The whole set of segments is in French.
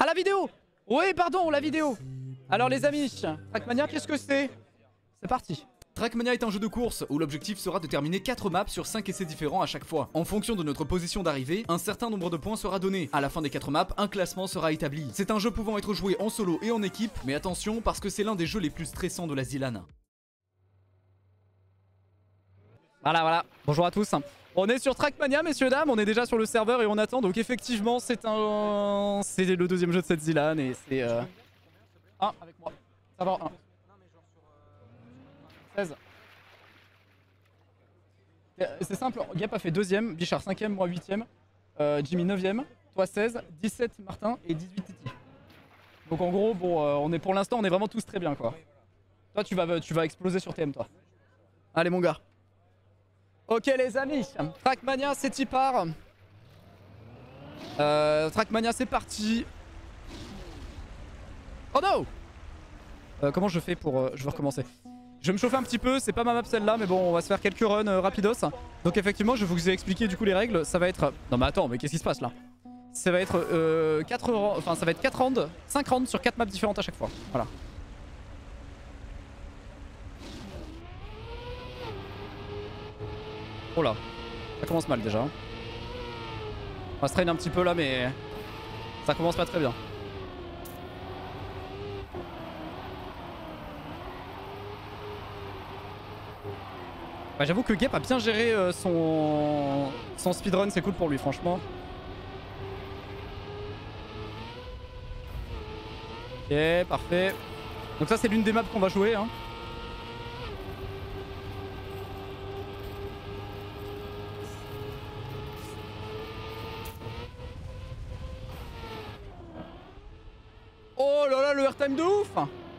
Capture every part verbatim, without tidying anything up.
la vidéo. Oui, pardon, la vidéo. Alors les amis, Trackmania, qu'est-ce que c'est? C'est parti. Trackmania est un jeu de course où l'objectif sera de terminer quatre maps sur cinq essais différents à chaque fois. En fonction de notre position d'arrivée, un certain nombre de points sera donné. À la fin des quatre maps, un classement sera établi. C'est un jeu pouvant être joué en solo et en équipe, mais attention parce que c'est l'un des jeux les plus stressants de la Zilan. Voilà, voilà. Bonjour à tous. On est sur Trackmania, messieurs, dames. On est déjà sur le serveur et on attend. Donc effectivement, c'est un... c'est le deuxième jeu de cette Zilan et c'est... Euh... un avec moi. Ça va, un. seize. C'est simple, Gap a fait deuxième, Bichard cinquième, moi huitième, euh, Jimmy neuvième, toi seize, dix-sept Martin et dix-huit Titi. Donc en gros, bon, euh, on est pour l'instant, on est vraiment tous très bien quoi. Toi tu vas, tu vas exploser sur T M toi. Allez mon gars. Ok les amis, Trackmania c'est y part. Euh, Trackmania c'est parti. Oh no euh, Comment je fais pour... Euh, je vais recommencer. Je vais me chauffer un petit peu, c'est pas ma map celle-là, mais bon, on va se faire quelques runs euh, rapidos. Donc effectivement, je vais vous expliquer du coup les règles. Ça va être... Non mais attends, mais qu'est-ce qui se passe là? Ça va être euh, quatre... Enfin, ça va être quatre rounds, cinq rounds sur quatre maps différentes à chaque fois. Voilà. Oh là, ça commence mal déjà. On va se traîner un petit peu là, mais ça commence pas très bien. Bah, j'avoue que Gap a bien géré euh, son... son speedrun, c'est cool pour lui franchement. Ok, parfait. Donc ça c'est l'une des maps qu'on va jouer hein. Oh là là, le airtime de ouf!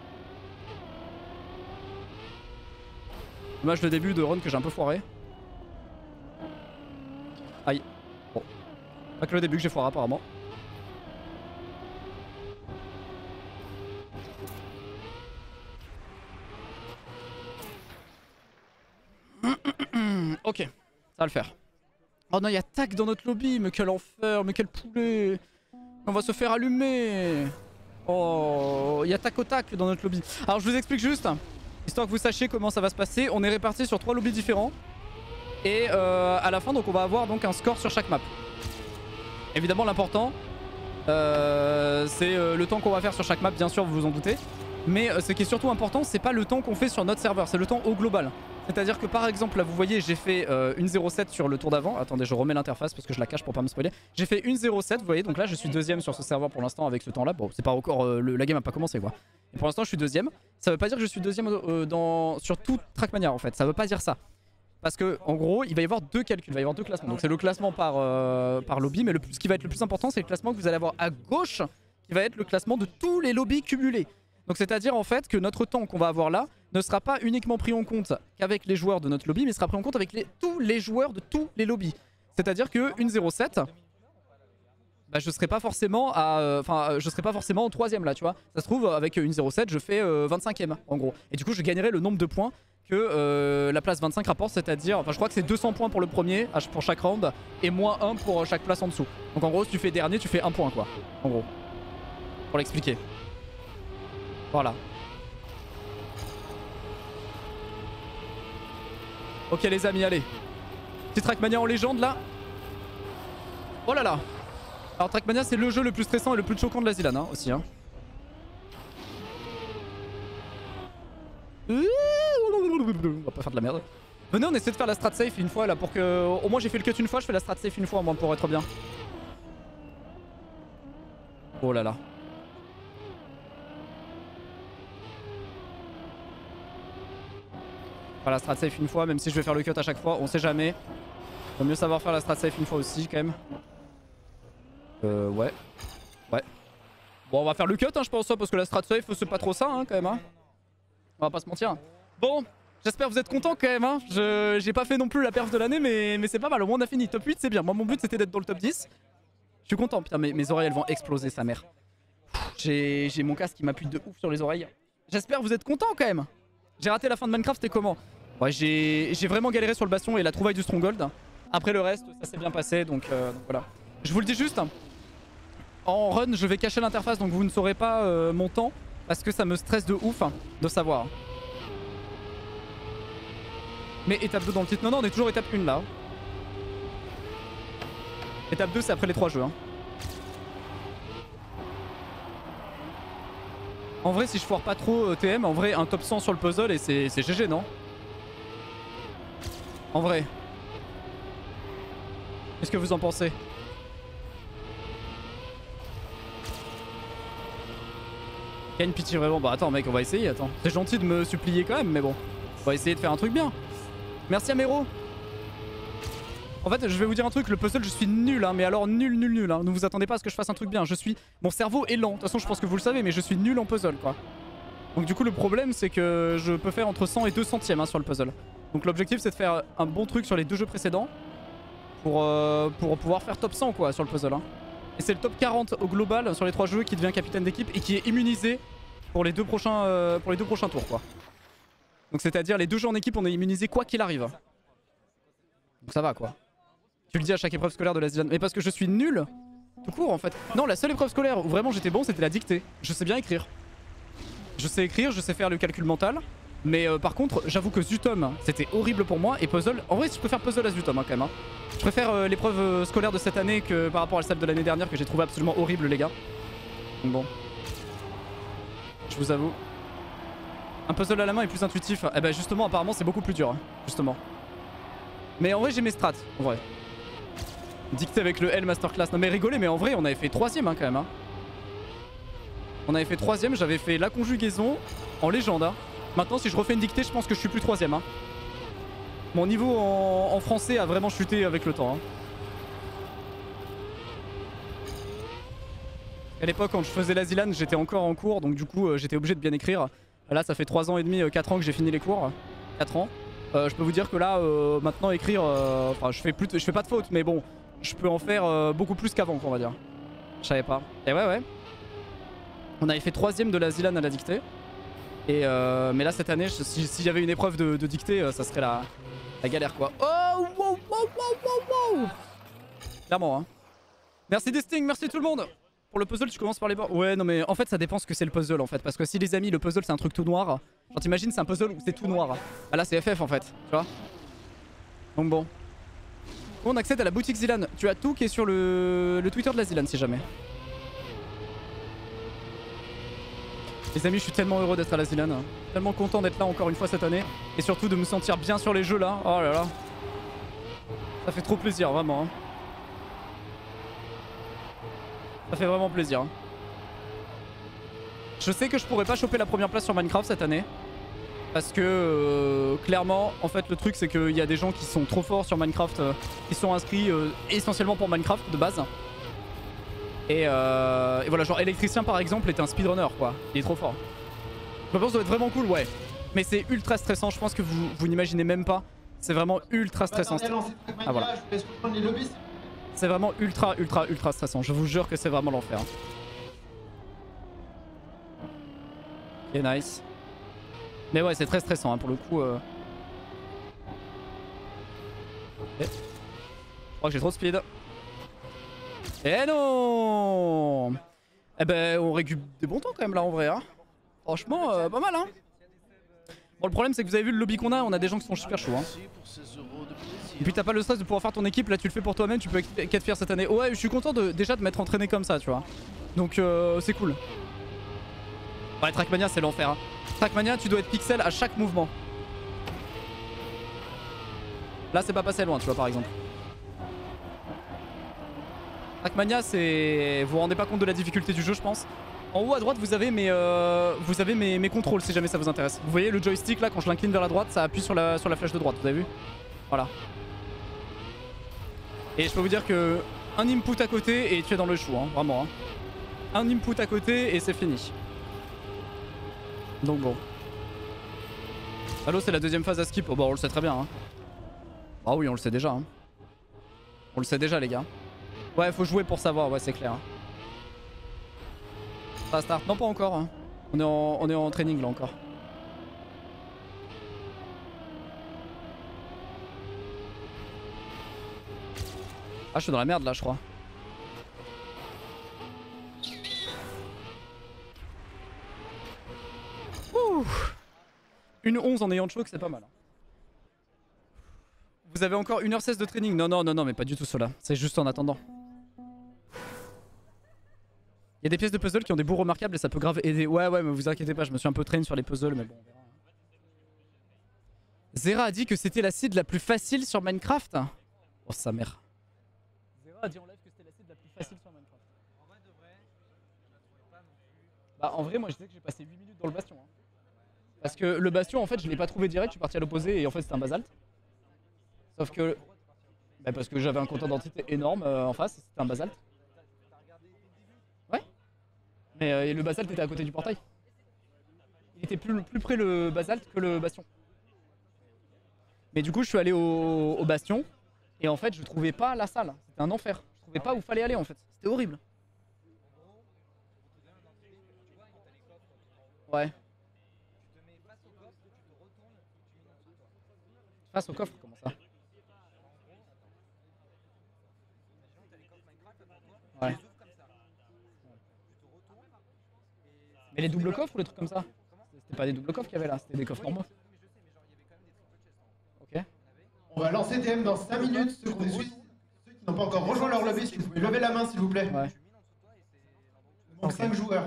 Dommage le début de run que j'ai un peu foiré. Aïe. Bon. Pas que le début que j'ai foiré apparemment. Ok, ça va le faire. Oh non, il y a tac dans notre lobby, mais quel enfer, mais quel poulet. On va se faire allumer. Oh, il y a tac au tac dans notre lobby. Alors je vous explique juste, histoire que vous sachiez comment ça va se passer. On est répartis sur trois lobbies différents. Et euh, à la fin, donc on va avoir donc un score sur chaque map. Évidemment, l'important, euh, c'est euh, le temps qu'on va faire sur chaque map, bien sûr, vous vous en doutez. Mais euh, ce qui est surtout important, c'est pas le temps qu'on fait sur notre serveur, c'est le temps au global. C'est-à-dire que par exemple, là vous voyez, j'ai fait euh, une zéro sept sur le tour d'avant. Attendez, je remets l'interface parce que je la cache pour pas me spoiler. J'ai fait une zéro sept, vous voyez, donc là je suis deuxième sur ce serveur pour l'instant avec ce temps-là. Bon, c'est pas encore, euh, le, la game a pas commencé quoi. Et pour l'instant, je suis deuxième. Ça veut pas dire que je suis deuxième euh, dans, sur tout Trackmania en fait. Ça veut pas dire ça. Parce que en gros, il va y avoir deux calculs, il va y avoir deux classements. Donc c'est le classement par, euh, par lobby, mais le, ce qui va être le plus important, c'est le classement que vous allez avoir à gauche, qui va être le classement de tous les lobbies cumulés. Donc c'est à dire en fait que notre temps qu'on va avoir là ne sera pas uniquement pris en compte qu'avec les joueurs de notre lobby, mais sera pris en compte avec les, tous les joueurs de tous les lobbies. C'est à dire que une zéro sept, bah, je serai pas forcément à, enfin euh, je serai pas forcément en troisième là, tu vois. Ça se trouve avec une zéro sept je fais euh, vingt-cinquième en gros. Et du coup je gagnerai le nombre de points que euh, la place vingt-cinq rapporte, c'est-à-dire, enfin je crois que c'est deux cents points pour le premier pour chaque round et moins un pour chaque place en dessous. Donc en gros si tu fais dernier tu fais un point quoi, en gros. Pour l'expliquer. Voilà. Ok les amis, allez. Petit Trackmania en légende là. Oh là là. Alors Trackmania c'est le jeu le plus stressant et le plus choquant de la Zilan hein, aussi hein. On va pas faire de la merde. Venez on essaie de faire la strat safe une fois là pour que... Au moins j'ai fait le cut une fois, je fais la strat safe une fois au moins pour être bien. Oh là là. Faire la strat safe une fois, même si je vais faire le cut à chaque fois, on sait jamais. Vaut mieux savoir faire la strat safe une fois aussi quand même. Euh ouais. Ouais. Bon on va faire le cut hein, je pense ça, parce que la strat safe c'est pas trop ça hein, quand même hein. On va pas se mentir. Bon, j'espère que vous êtes contents quand même hein. Je j'ai pas fait non plus la perf de l'année mais, mais c'est pas mal, au moins on a fini. Top huit c'est bien, moi mon but c'était d'être dans le top dix. Je suis content, putain mes, mes oreilles elles vont exploser sa mère. J'ai mon casque qui m'appuie de ouf sur les oreilles. J'espère que vous êtes contents quand même. J'ai raté la fin de Minecraft, c'était comment? Ouais, j'ai vraiment galéré sur le bastion et la trouvaille du Stronghold. Après le reste, ça s'est bien passé, donc, euh, donc voilà. Je vous le dis juste, en, en run je vais cacher l'interface donc vous ne saurez pas euh, mon temps. Parce que ça me stresse de ouf hein, de savoir. Mais étape deux dans le titre. Non non on est toujours étape un là. Étape deux c'est après les trois jeux hein. En vrai si je foire pas trop euh, T M, en vrai un top cent sur le puzzle et c'est G G non? En vrai. Qu'est-ce que vous en pensez? Il y a une pitié vraiment. Bah attends mec on va essayer, attends. C'est gentil de me supplier quand même mais bon. On va essayer de faire un truc bien. Merci Amero. En fait je vais vous dire un truc, le puzzle je suis nul hein, mais alors nul nul nul hein. Ne vous attendez pas à ce que je fasse un truc bien. Je suis... Mon cerveau est lent. De toute façon je pense que vous le savez mais je suis nul en puzzle quoi. Donc du coup le problème c'est que je peux faire entre cent et deux centièmes hein, sur le puzzle. Donc l'objectif c'est de faire un bon truc sur les deux jeux précédents. Pour, euh, pour pouvoir faire top cent quoi sur le puzzle hein. Et c'est le top quarante au global sur les trois jeux qui devient capitaine d'équipe et qui est immunisé pour les deux prochains, euh, pour les deux prochains tours quoi. Donc c'est à dire les deux jeux en équipe on est immunisé quoi qu'il arrive. Donc ça va quoi. Tu le dis à chaque épreuve scolaire de la Zilane. Mais parce que je suis nul tout court en fait. Non la seule épreuve scolaire où vraiment j'étais bon c'était la dictée. Je sais bien écrire. Je sais écrire, je sais faire le calcul mental. Mais euh, par contre j'avoue que Zutom c'était horrible pour moi. Et puzzle, en vrai je préfère puzzle à Zutom hein, quand même hein. Je préfère euh, l'épreuve euh, scolaire de cette année que par rapport à celle de l'année dernière que j'ai trouvé absolument horrible les gars. Donc bon. Je vous avoue. Un puzzle à la main est plus intuitif. Eh ben justement apparemment c'est beaucoup plus dur hein, justement. Mais en vrai j'ai mes strats en vrai. Dicté avec le L masterclass. Non mais rigolez mais en vrai on avait fait troisième hein, quand même hein. On avait fait troisième, j'avais fait la conjugaison en légende hein. Maintenant si je refais une dictée je pense que je suis plus troisième hein. Mon niveau en, en français a vraiment chuté avec le temps hein. À l'époque quand je faisais la Zilane j'étais encore en cours donc du coup euh, j'étais obligé de bien écrire. Là ça fait trois ans et demi, quatre ans que j'ai fini les cours. quatre ans. Euh, je peux vous dire que là euh, maintenant écrire, euh, enfin je fais plus de, je fais pas de faute mais bon je peux en faire euh, beaucoup plus qu'avant on va dire. Je savais pas. Et ouais ouais. On avait fait troisième de la Zilane à la dictée. Et euh, mais là cette année s'il si y avait une épreuve de, de dictée euh, ça serait la, la galère quoi. Oh wow wow wow wow wow. Clairement hein. Merci Desting, merci tout le monde. Pour le puzzle tu commences par les bords. Ouais non mais en fait ça dépend ce que c'est le puzzle en fait. Parce que si les amis le puzzle c'est un truc tout noir. Genre t'imagines c'est un puzzle où c'est tout noir. Bah là c'est F F en fait. Tu vois. Donc bon. On accède à la boutique Zilane. Tu as tout qui est sur le, le Twitter de la Zilane si jamais. Les amis je suis tellement heureux d'être à la Zilane. Tellement content d'être là encore une fois cette année. Et surtout de me sentir bien sur les jeux là. Oh là là. Ça fait trop plaisir vraiment hein. Ça fait vraiment plaisir. Je sais que je pourrais pas choper la première place sur Minecraft cette année. Parce que euh, clairement, en fait le truc c'est qu'il y a des gens qui sont trop forts sur Minecraft. Euh, qui sont inscrits euh, essentiellement pour Minecraft de base. Et, euh, et voilà, genre électricien par exemple était un speedrunner quoi. Il est trop fort. Je pense que ça doit être vraiment cool, ouais. Mais c'est ultra stressant, je pense que vous, vous n'imaginez même pas. C'est vraiment ultra stressant. Ah voilà. C'est vraiment ultra ultra ultra stressant. Je vous jure que c'est vraiment l'enfer. Ok nice. Mais ouais c'est très stressant hein, pour le coup. Euh... Okay. Je crois que j'ai trop de speed. Eh non. Eh ben on récupère des bons temps quand même là en vrai hein. Franchement euh, pas mal hein. Bon le problème c'est que vous avez vu le lobby qu'on a, on a des gens qui sont super chauds hein. Et puis t'as pas le stress de pouvoir faire ton équipe, là tu le fais pour toi-même, tu peux qu'être fier cette année. Ouais je suis content de, déjà de m'être entraîné comme ça tu vois. Donc euh, c'est cool. Ouais Trackmania c'est l'enfer hein. Trackmania tu dois être pixel à chaque mouvement. Là c'est pas passé loin tu vois par exemple. Trackmania c'est... Vous vous rendez pas compte de la difficulté du jeu je pense. En haut à droite vous avez mes, euh... vous avez mes, mes contrôles si jamais ça vous intéresse. Vous voyez le joystick là quand je l'incline vers la droite ça appuie sur la, sur la flèche de droite, vous avez vu? Voilà. Et je peux vous dire que un input à côté et tu es dans le chou hein, vraiment hein. Un input à côté et c'est fini. Donc bon. Allo c'est la deuxième phase à skip, oh bah on le sait très bien hein. Ah oui on le sait déjà hein. On le sait déjà les gars. Ouais faut jouer pour savoir, ouais c'est clair. Ça start, non pas encore hein. On est en, on est en training là encore. Ah je suis dans la merde là je crois. Ouh. Une onze en ayant de choc, c'est pas mal. Vous avez encore une heure seize de training. Non, non, non, non, mais pas du tout cela. C'est juste en attendant. Il y a des pièces de puzzle qui ont des bouts remarquables et ça peut grave aider. Ouais, ouais, mais vous inquiétez pas, je me suis un peu traîné sur les puzzles, mais bon, on verra. Zera a dit que c'était la seed la plus facile sur Minecraft. Oh, sa mère. Zera a dit en live que c'était la seed la plus facile sur Minecraft. En vrai, de vrai, je la trouvais pas non plus. Bah, en vrai, moi je disais que j'ai passé huit minutes dans le bastion. Hein. Parce que le bastion, en fait, je l'ai pas trouvé direct, je suis parti à l'opposé et en fait, c'était un basalte. Sauf que. Bah, parce que j'avais un compte d'identité énorme euh, en face, c'était un basalte. Ouais. Mais euh, le basalte était à côté du portail. Il était plus, plus près le basalte que le bastion. Mais du coup, je suis allé au, au bastion et en fait, je trouvais pas la salle. C'était un enfer. Je trouvais pas où fallait aller en fait. C'était horrible. Ouais. Face au coffre, comment ça? Ouais. Mais les doubles coffres ou les trucs comme ça? C'était pas des doubles coffres qu'il y avait là, c'était des coffres normaux. Ok. On va lancer D M dans cinq minutes. Ceux, ceux qui n'ont pas encore rejoint leur lobby, si vous pouvez lever la main s'il vous plaît. Ouais. Il manque cinq joueurs.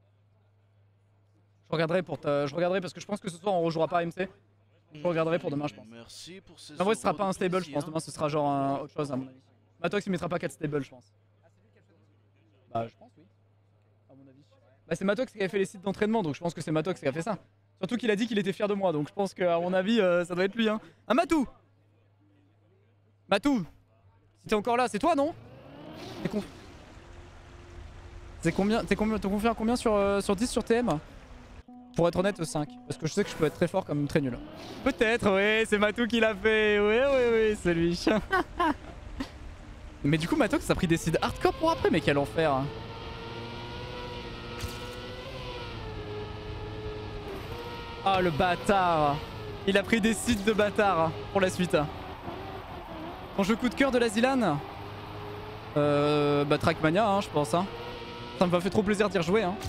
Je regarderai pour te... Je regarderai parce que je pense que ce soir on rejouera pas M C. Je regarderai pour demain je pense. Merci pour ces en vrai ce sera pas un stable je pense, demain ce sera genre un... autre chose à mon avis. Matox il mettra pas quatre stables je pense. Bah je pense oui. À mon avis. Bah c'est Matox qui avait fait les sites d'entraînement donc je pense que c'est Matox qui a fait ça. Surtout qu'il a dit qu'il était fier de moi donc je pense que à mon avis euh, ça doit être lui hein. Ah Matou Matou si t'es encore là c'est toi non? T'es conf... T'es combien T'es combien T'es confié à combien sur, euh, sur dix sur T M? Pour être honnête, cinq. Parce que je sais que je peux être très fort comme très nul. Peut-être, oui, c'est Matou qui l'a fait. Oui, oui, oui, c'est lui. Mais du coup, Matox a pris des seeds hardcore pour après, mais quel enfer. Ah, oh, le bâtard. Il a pris des seeds de bâtard pour la suite. Ton jeu coup de cœur de la Zilan Euh. Bah, Trackmania, hein, je pense. Hein. Ça me fait trop plaisir d'y rejouer. Hein.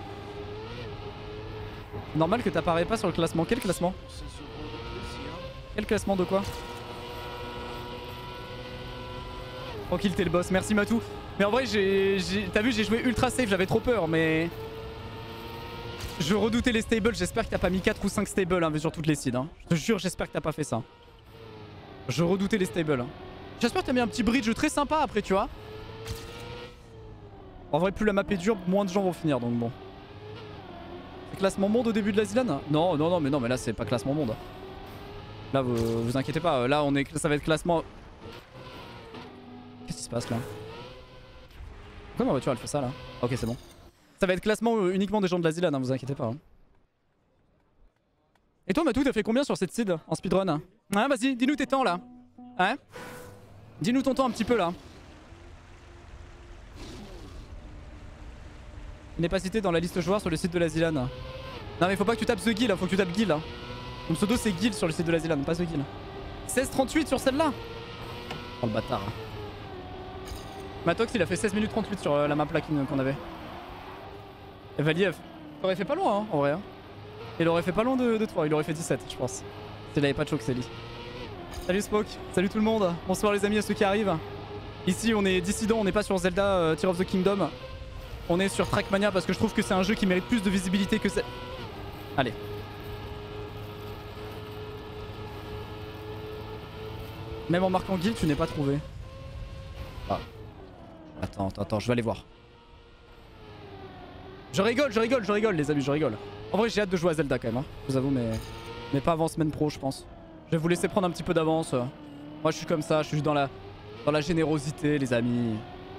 Normal que t'apparais pas sur le classement. Quel classement? Quel classement de quoi? Tranquille, t'es le boss. Merci Matou. Mais en vrai, j'ai, t'as vu, j'ai joué ultra safe. J'avais trop peur, mais je redoutais les stables. J'espère que t'as pas mis quatre ou cinq stables hein, sur toutes les seeds. Hein. Je te jure, j'espère que t'as pas fait ça. Je redoutais les stables. J'espère que t'as mis un petit bridge très sympa après, tu vois. En vrai, plus la map est dure, moins de gens vont finir, donc bon. Classement monde au début de la Zilan? Non, non, non, mais non, mais là c'est pas classement monde. Là, vous vous inquiétez pas, là on est, ça va être classement. Qu'est-ce qui se passe là? Pourquoi ma voiture elle fait ça là? Ok, c'est bon. Ça va être classement euh, uniquement des gens de la Zilan, hein, vous inquiétez pas. Hein. Et toi, Matou, t'as fait combien sur cette seed en speedrun? Hein, vas-y, dis-nous tes temps là. Hein? Dis-nous ton temps un petit peu là. Il n'est pas cité dans la liste joueurs sur le site de la Zilan. Non mais faut pas que tu tapes The Guild, faut que tu tapes Guild. Mon pseudo c'est Guild sur le site de la Zilan, pas The Guild. seize trente-huit sur celle-là. Oh le bâtard. Matox il a fait seize minutes trente-huit sur euh, la map là qu'on avait. Et Valiev, il aurait fait pas loin hein, en vrai. Hein. Il aurait fait pas loin de, de toi, il aurait fait dix-sept je pense. S'il avait pas de choc c'est lui. Salut Spoke, salut tout le monde. Bonsoir les amis à ceux qui arrivent. Ici on est dissident, on n'est pas sur Zelda euh, Tear of the Kingdom. On est sur Trackmania parce que je trouve que c'est un jeu qui mérite plus de visibilité que c'est. Allez. Même en marquant guild, tu n'es pas trouvé. Ah. Attends, attends, attends, je vais aller voir. Je rigole, je rigole, je rigole les amis, je rigole. En vrai, j'ai hâte de jouer à Zelda quand même, hein, je vous avoue, mais... mais pas avant semaine pro, je pense. Je vais vous laisser prendre un petit peu d'avance. Moi, je suis comme ça, je suis dans la, dans la générosité, les amis.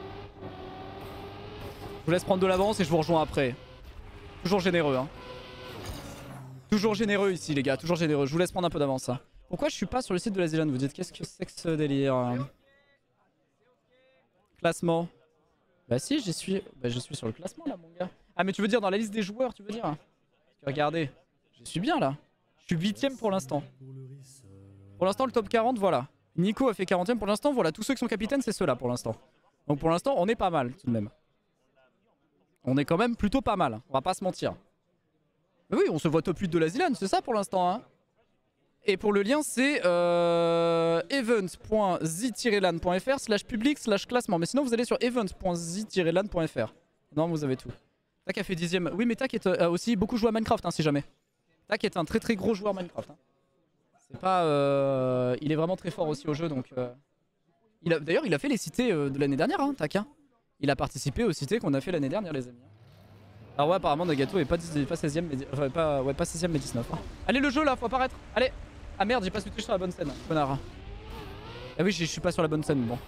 Je vous laisse prendre de l'avance et je vous rejoins après. Toujours généreux, hein. Toujours généreux ici, les gars. Toujours généreux. Je vous laisse prendre un peu d'avance. Hein. Pourquoi je suis pas sur le site de la Zilan? Vous dites, qu'est-ce que c'est que ce délire? Classement. Bah si, j'y suis. Bah, je suis sur le classement, là, mon gars. Ah, mais tu veux dire dans la liste des joueurs, tu veux dire? Regardez. Je suis bien, là. Je suis huitième pour l'instant. Pour l'instant, le top quarante, voilà. Nico a fait quarantième pour l'instant. Voilà, tous ceux qui sont capitaines, c'est ceux-là pour l'instant. Donc pour l'instant, on est pas mal, tout de même. On est quand même plutôt pas mal, on va pas se mentir. Oui, on se voit top huit de la Zilan, c'est ça pour l'instant. Hein. Et pour le lien, c'est euh, event.z-lan.fr slash public slash classement. Mais sinon, vous allez sur event.z-lan.fr. Non, vous avez tout. Tac a fait dixième. Oui, mais Tac a aussi beaucoup joué à Minecraft, hein, si jamais. Tac est un très très gros joueur Minecraft. Hein. C'est pas... Euh, il est vraiment très fort aussi au jeu, donc... Euh, D'ailleurs, il a fait les cités euh, de l'année dernière, hein, Tac. Hein. Il a participé aux cités qu'on a fait l'année dernière, les amis. Alors ouais, apparemment Nagato est pas, pas seizième, mais, enfin, pas, ouais, pas seizième mais dix-neuf. Hein. Allez le jeu là, faut apparaître. Allez. Ah merde, j'ai pas switché sur la bonne scène, connard. Ah oui, je suis pas sur la bonne scène, bon.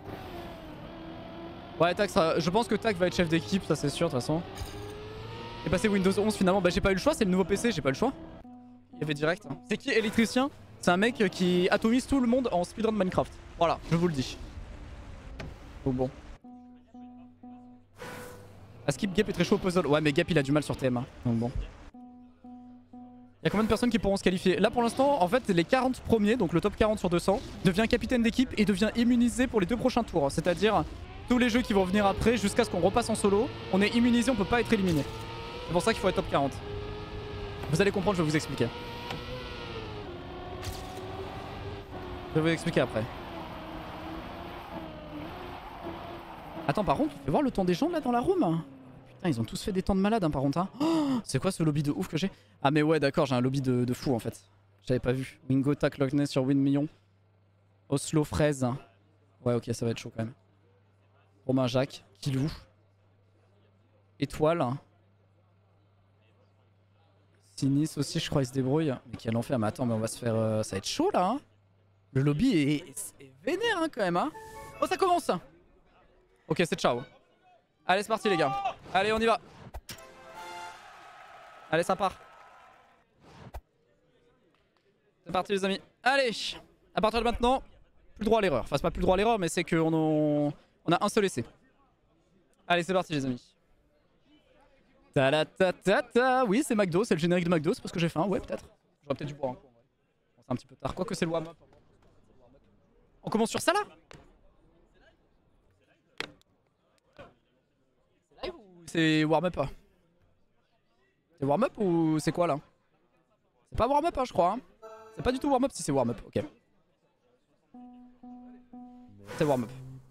Ouais, Tac, ça, je pense que Tac va être chef d'équipe, ça c'est sûr de toute façon. J'ai passé Windows onze finalement, bah j'ai pas eu le choix, c'est le nouveau P C, j'ai pas eu le choix. Il y avait direct. Hein. C'est qui électricien? C'est un mec qui atomise tout le monde en speedrun de Minecraft. Voilà, je vous le dis. Oh bon. Ah, Skip Gap est très chaud au puzzle. Ouais, mais Gap il a du mal sur T M. Hein. Donc bon. Il y a combien de personnes qui pourront se qualifier? Là pour l'instant, en fait, les quarante premiers, donc le top quarante sur deux cents, devient capitaine d'équipe et devient immunisé pour les deux prochains tours. C'est-à-dire tous les jeux qui vont venir après jusqu'à ce qu'on repasse en solo. On est immunisé, on peut pas être éliminé. C'est pour ça qu'il faut être top quarante. Vous allez comprendre, je vais vous expliquer. Je vais vous expliquer après. Attends, par contre, tu fais voir le temps des gens là dans la room? Putain, ils ont tous fait des temps de malade, hein, par contre. Hein. Oh, c'est quoi ce lobby de ouf que j'ai? Ah, mais ouais, d'accord, j'ai un lobby de, de fou en fait. J'avais pas vu. Wingo, Tac, Loch Ness sur Win Million. Oslo, Fraise. Ouais, ok, ça va être chaud quand même. Romain Jacques, Kilou. Étoile. Sinis aussi, je crois, il se débrouille. Mais quel enfer, mais attends, mais on va se faire. Euh, ça va être chaud là. Hein. Le lobby est, est, est vénère hein, quand même. Hein. Oh, ça commence. Ok, c'est ciao. Allez, c'est parti les gars. Allez, on y va. Allez, ça part. C'est parti les amis. Allez, à partir de maintenant, plus le droit à l'erreur. Enfin, c'est pas plus le droit à l'erreur, mais c'est qu'on on... on a un seul essai. Allez, c'est parti les amis. Ta la ta ta ta. Oui, c'est McDo, c'est le générique de McDo, c'est parce que j'ai faim. Ouais, peut-être. J'aurais peut-être dû boire un coup. Bon, c'est un petit peu tard. Quoique c'est le warm-up. On commence sur ça là? C'est warm-up. C'est warm-up ou c'est quoi là? C'est pas warm-up hein, je crois. Hein. C'est pas du tout warm-up si c'est warm-up. Ok. C'est warm-up.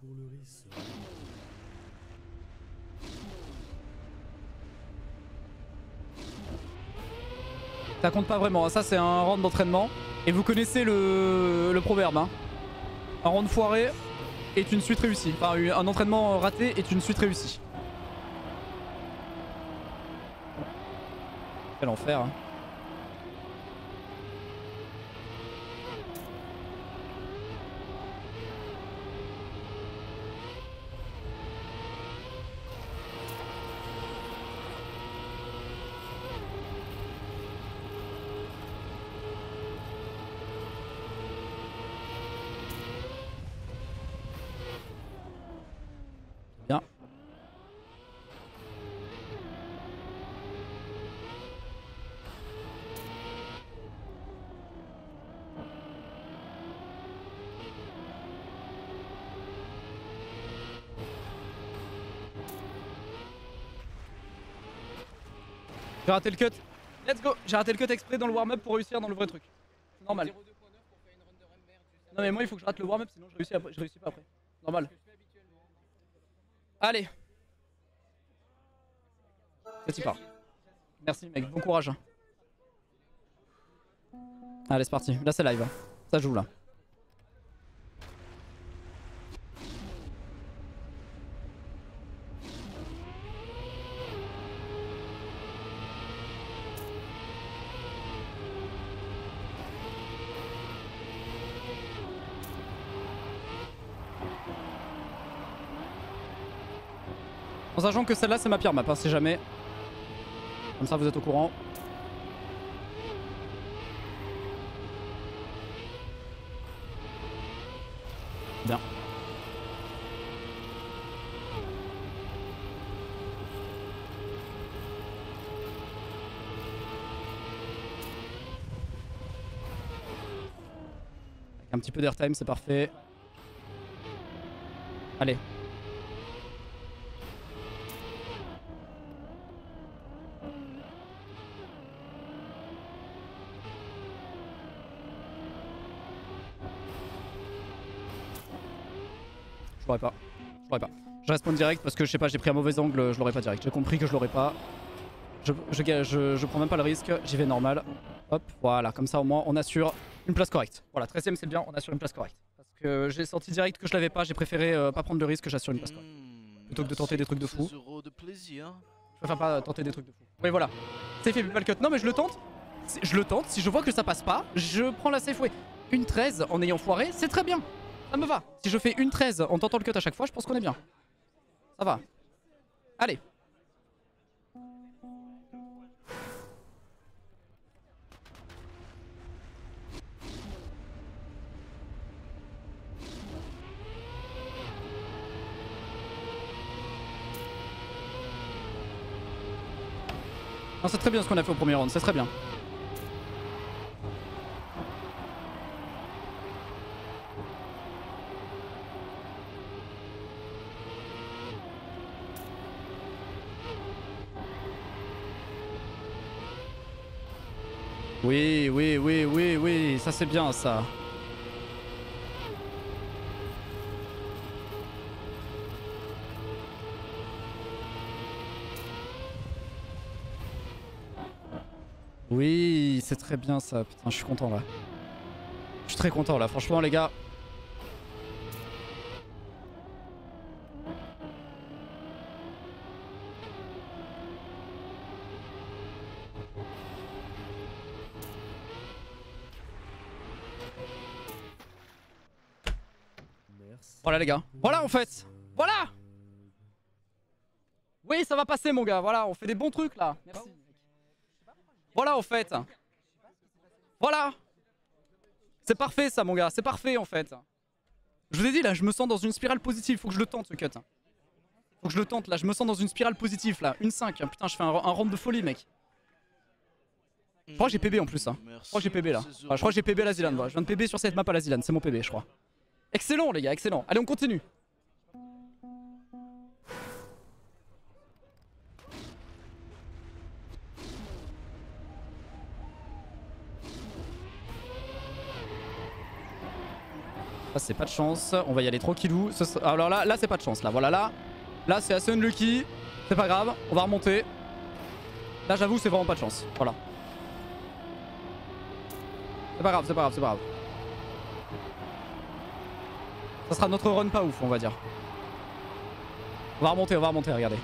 Ça compte pas vraiment. Ça c'est un round d'entraînement. Et vous connaissez le, le proverbe. Hein. Un round foiré est une suite réussie. Enfin un entraînement raté est une suite réussie. Quel enfer hein. Bien. J'ai raté le cut. Let's go. J'ai raté le cut exprès dans le warm-up pour réussir dans le vrai truc. C'est normal. Non mais moi il faut que je rate le warm-up sinon je réussis, après. Je réussis pas après. Normal. Allez. C'est part. Merci mec, bon courage. Allez c'est parti. Là c'est live. Ça joue là. En sachant que celle-là c'est ma pire map, hein, si jamais. Comme ça vous êtes au courant. Bien. Avec un petit peu d'airtime, c'est parfait. Allez. Je l'aurais pas. Je l'aurais pas. Je respawn direct parce que je sais pas, j'ai pris un mauvais angle, je l'aurais pas direct. J'ai compris que je l'aurais pas. Je, je, je, je prends même pas le risque, j'y vais normal. Hop, voilà, comme ça au moins on assure une place correcte. Voilà, treizième c'est bien, on assure une place correcte. Parce que j'ai senti direct que je l'avais pas, j'ai préféré euh, pas prendre de risque, j'assure une place correcte. Plutôt que de tenter des trucs de fou. De plaisir. Je préfère pas tenter des trucs de fou. Oui voilà, safe et pas le cut. Non mais je le tente, je le tente, si je vois que ça passe pas, je prends la safe way. Une treize en ayant foiré, c'est très bien. Ça me va. Si je fais une treize en tentant le cut à chaque fois, je pense qu'on est bien. Ça va. Allez. Non, c'est très bien ce qu'on a fait au premier round, c'est très bien. Oui, oui, oui, oui, oui, ça c'est bien ça. Oui, c'est très bien ça. Putain, je suis content là. Je suis très content là, franchement les gars. Voilà les gars. Voilà en fait. Voilà. Oui, ça va passer mon gars. Voilà, on fait des bons trucs là. Merci. Voilà en fait. Voilà. C'est parfait ça mon gars. C'est parfait en fait. Je vous ai dit là, je me sens dans une spirale positive. Faut que je le tente ce cut. Faut que je le tente là. Je me sens dans une spirale positive là. Une cinq. Putain, je fais un, un round de folie mec. Je crois que j'ai P B en plus. Hein. Je crois que j'ai P B là. Enfin, je crois que j'ai P B à la Zilan. Voilà. Je viens de P B sur cette map à la Zilan. C'est mon P B je crois. Excellent les gars, excellent. Allez on continue. Ça c'est pas de chance. On va y aller tranquillou. Ce... Alors là, là c'est pas de chance là. Voilà là. Là c'est assez unlucky. C'est pas grave. On va remonter. Là j'avoue c'est vraiment pas de chance. Voilà. C'est pas grave, c'est pas grave, c'est pas grave. Ça sera notre run pas ouf on va dire. On va remonter, on va remonter, regardez.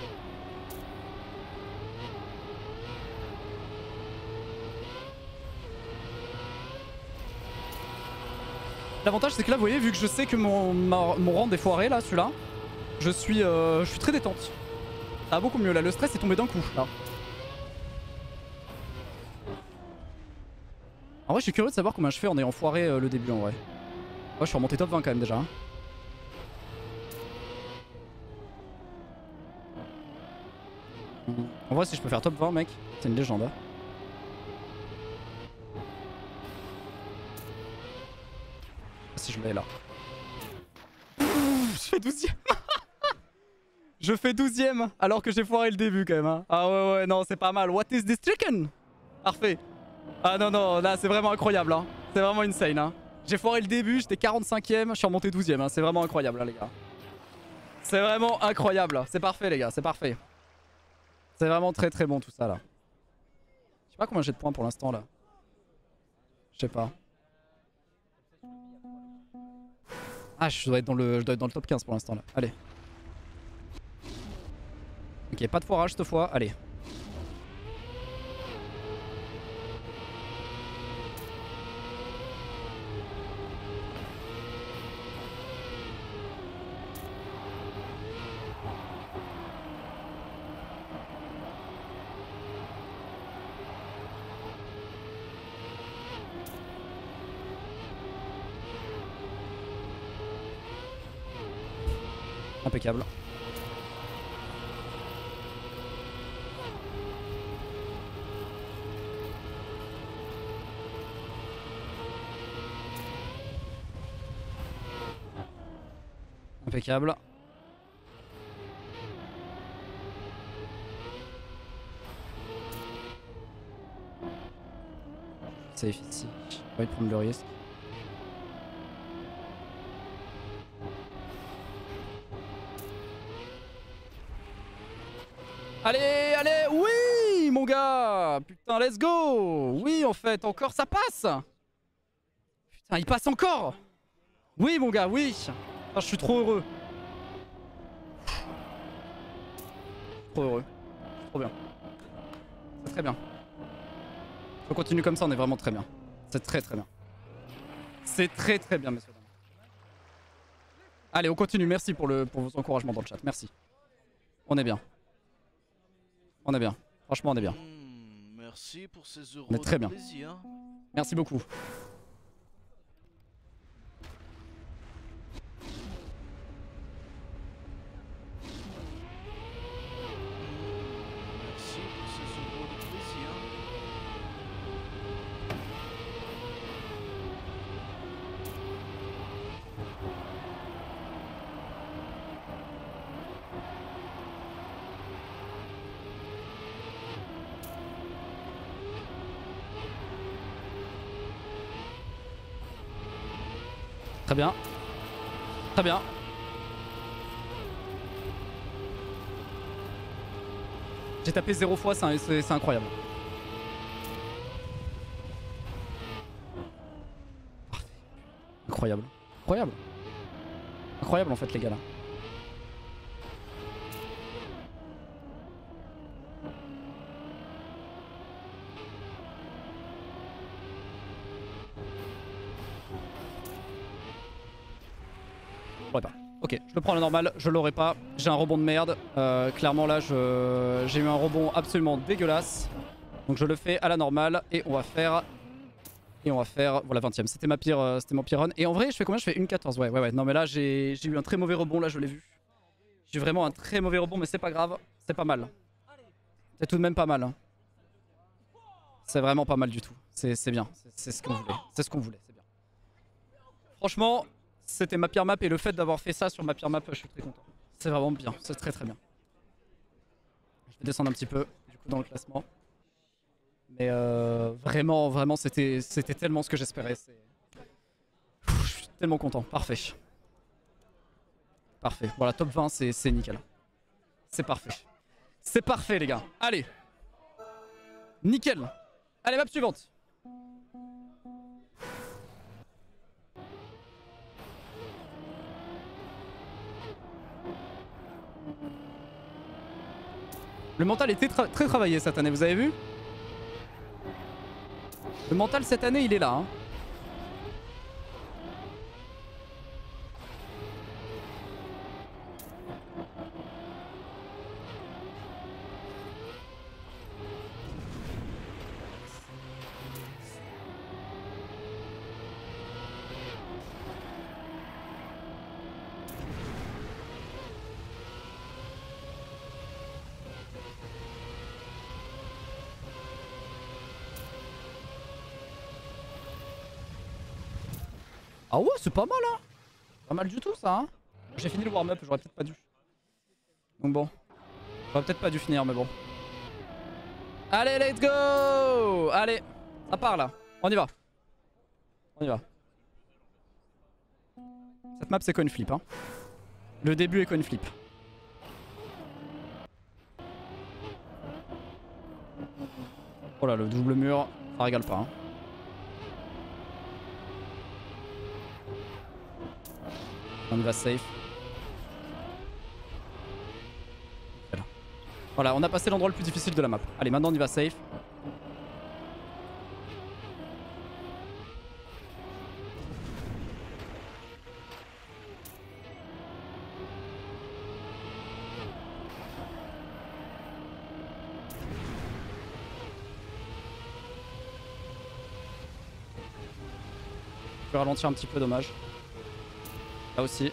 L'avantage c'est que là vous voyez vu que je sais que mon, ma, mon rang est foiré là celui-là, je suis euh, je suis très détente. Ça va beaucoup mieux là, le stress est tombé d'un coup là. En vrai je suis curieux de savoir combien je fais en ayant foiré euh, le début en vrai. Ouais, je suis remonté top vingt quand même déjà. Hein. En vrai si je peux faire top vingt mec, c'est une légende. Hein. Si je l'ai là. Je fais douzième. Je fais douzième alors que j'ai foiré le début quand même. Hein. Ah ouais ouais non c'est pas mal. What is this chicken? Parfait. Ah non non là c'est vraiment incroyable. Hein. C'est vraiment insane. Hein. J'ai foiré le début, j'étais quarante-cinquième, je suis remonté douzième. Hein. C'est vraiment incroyable là les gars. C'est vraiment incroyable. C'est parfait les gars, c'est parfait. C'est vraiment très très bon tout ça là. Je sais pas combien j'ai de points pour l'instant là. Je sais pas. Ah je dois être dans le, je dois être dans le top quinze pour l'instant là. Allez. Ok, pas de foirage cette fois. Allez. Impeccable. Impeccable. Safe ici. J'ai pas envie de prendre le risque. Allez, allez, oui, mon gars. Putain, let's go. Oui, en fait, encore, ça passe. Putain, il passe encore. Oui, mon gars, oui. Putain, je suis trop heureux. Trop heureux. Trop bien. C'est très bien. Si on continue comme ça, on est vraiment très bien. C'est très très bien. C'est très très bien, messieurs. Allez, on continue. Merci pour, le, pour vos encouragements dans le chat. Merci. On est bien. On est bien. Franchement, on est bien. Mmh, merci pour ces euros On est très de bien. plaisir. Merci beaucoup. Merci pour ces euros de plaisir. Très bien. Très bien. J'ai tapé zéro fois, c'est incroyable. Parfait. Incroyable. Incroyable. Incroyable en fait les gars là. Pas. Ok, je le prends à la normale, je l'aurai pas. J'ai un rebond de merde. Euh, clairement là, j'ai eu un rebond absolument dégueulasse. Donc je le fais à la normale et on va faire... Et on va faire... Voilà, vingtième. C'était ma pire, euh, c'était mon pire run. Et en vrai, je fais combien? Je fais une quatorze. Ouais, ouais, ouais. Non mais là, j'ai eu un très mauvais rebond, là, je l'ai vu. J'ai vraiment un très mauvais rebond, mais c'est pas grave. C'est pas mal. C'est tout de même pas mal. Hein. C'est vraiment pas mal du tout. C'est bien. C'est ce qu'on voulait. C'est ce qu'on voulait. C'est bien. Franchement... C'était ma pire map et le fait d'avoir fait ça sur ma pire map, je suis très content. C'est vraiment bien, c'est très très bien. Je vais descendre un petit peu du coup dans le classement. Mais euh, vraiment, vraiment c'était tellement ce que j'espérais. Je suis tellement content, parfait. Parfait, voilà top vingt c'est nickel. C'est parfait. C'est parfait les gars, allez. Nickel. Allez map suivante. Le mental était tra très travaillé cette année, vous avez vu? Le mental cette année, il est là. Hein. Ah ouais, c'est pas mal hein. Pas mal du tout ça hein. J'ai fini le warm-up, j'aurais peut-être pas dû. Donc bon. J'aurais peut-être pas dû finir mais bon. Allez, let's go. Allez, ça part là. On y va. On y va. Cette map c'est coin flip hein. Le début est coin flip. Oh là, le double mur, ça régale pas hein. On y va safe. Voilà. Voilà, on a passé l'endroit le plus difficile de la map. Allez, maintenant on y va safe. Je vais ralentir un petit peu, dommage. Là aussi.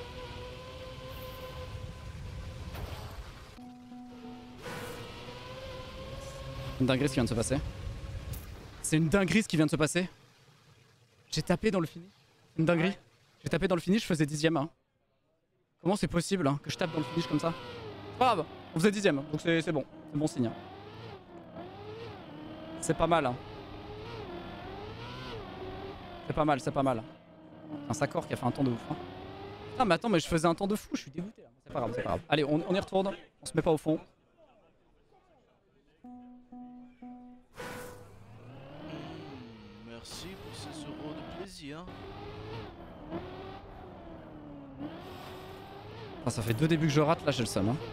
Une dinguerie ce qui vient de se passer. C'est une dinguerie ce qui vient de se passer. J'ai tapé dans le finish. Une dinguerie. Ouais. J'ai tapé dans le finish, je faisais dixième. Hein. Comment c'est possible hein, que je tape dans le finish comme ça? Pas grave, on faisait dixième, donc c'est bon. C'est bon signe. Hein. C'est pas mal. Hein. C'est pas mal, c'est pas mal. Un Sakor qui a fait un temps de ouf. Hein. Ah mais attends, mais je faisais un temps de fou, je suis dégoûté. C'est pas grave, c'est pas grave. Allez, on, on y retourne, on se met pas au fond. merci pour ces euros de plaisir. Ah, ça fait deux débuts que je rate, là j'ai le seum. Hein.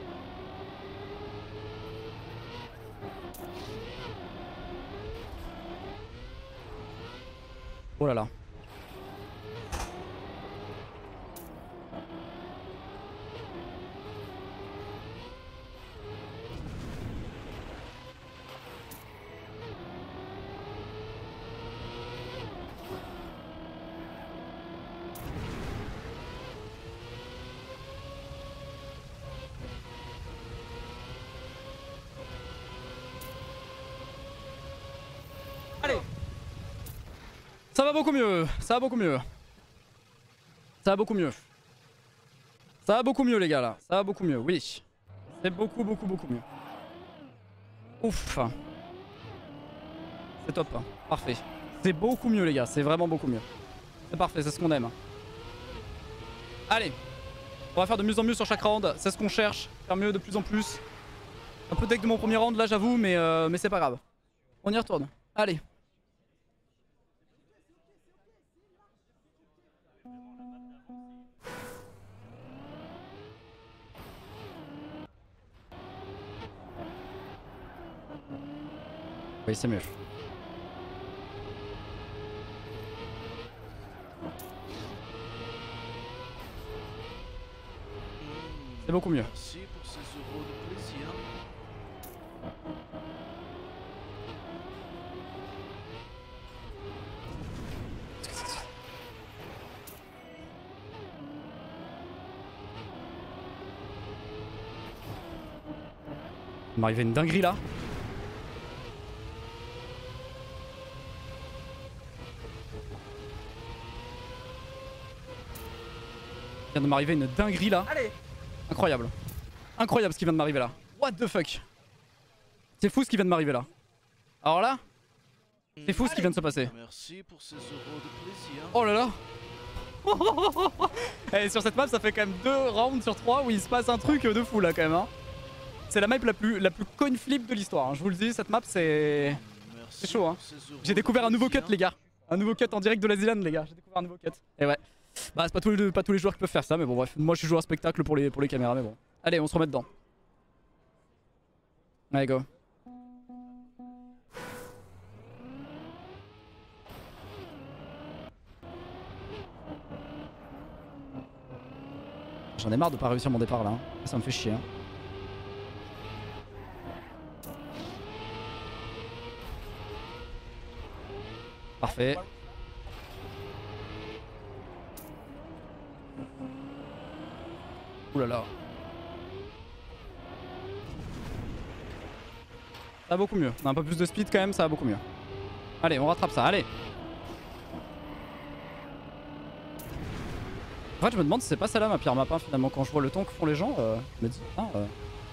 Oh là là. Allez. Ça va beaucoup mieux, ça va beaucoup mieux. Ça va beaucoup mieux. Ça va beaucoup mieux les gars là, ça va beaucoup mieux, oui. C'est beaucoup beaucoup beaucoup mieux. Ouf. C'est top, hein. Parfait. C'est beaucoup mieux les gars, c'est vraiment beaucoup mieux. C'est parfait, c'est ce qu'on aime. Allez. On va faire de mieux en mieux sur chaque round, c'est ce qu'on cherche. Faire mieux de plus en plus. Un peu deck de mon premier round là j'avoue, mais, euh, mais c'est pas grave. On y retourne. Allez. Oui, c'est mieux. C'est beaucoup mieux. Merci pour ces euros de plaisir. Il m'est arrivé une dinguerie là. Il vient de m'arriver une dinguerie là. Allez. Incroyable. Incroyable ce qui vient de m'arriver là. What the fuck. C'est fou ce qui vient de m'arriver là. Alors là, c'est fou ce qui vient de se passer. Merci pour ces euros de plaisir. Oh là là. Et sur cette map ça fait quand même deux rounds sur trois où il se passe un truc de fou là quand même. Hein. C'est la map la plus, la plus coin flip de l'histoire. Hein. Je vous le dis, cette map c'est... C'est chaud hein. J'ai découvert un nouveau cut les gars. Un nouveau cut en direct de la Zilane les gars. J'ai découvert un nouveau cut. Et ouais. Bah c'est pas tous, les, pas tous les joueurs qui peuvent faire ça mais bon bref. Moi je suis joueur spectacle pour les, pour les caméras mais bon. Allez on se remet dedans. Allez go. J'en ai marre de pas réussir mon départ là. Hein. Ça me fait chier. Hein. Parfait. Ouh là là. Ça va beaucoup mieux. On a un peu plus de speed quand même, ça va beaucoup mieux. Allez, on rattrape ça, allez. En fait, je me demande si c'est pas celle-là ma pire map hein, finalement. Quand je vois le temps que font les gens, euh, je me dis, ah, euh...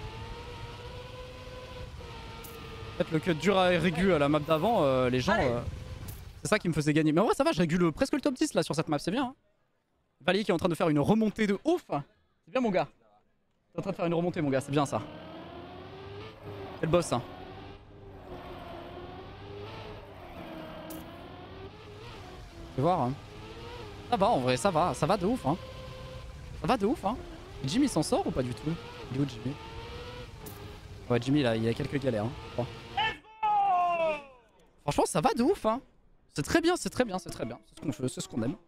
peut-être le cut dur à régu à la map d'avant, euh, les gens, euh, c'est ça qui me faisait gagner. Mais en vrai, ça va, je régule presque le top dix là sur cette map, c'est bien. Hein. Valier qui est en train de faire une remontée de ouf. C'est bien mon gars. T'es en train de faire une remontée mon gars, c'est bien ça. Quel boss hein. Je vais voir hein. Ça va en vrai, ça va, ça va de ouf hein. Ça va de ouf hein. Jimmy s'en sort ou pas du tout? Il est où Jimmy? Ouais Jimmy là, il y a quelques galères hein. Franchement ça va de ouf hein. C'est très bien, c'est très bien, c'est très bien. C'est ce qu'on veut, c'est ce qu'on aime.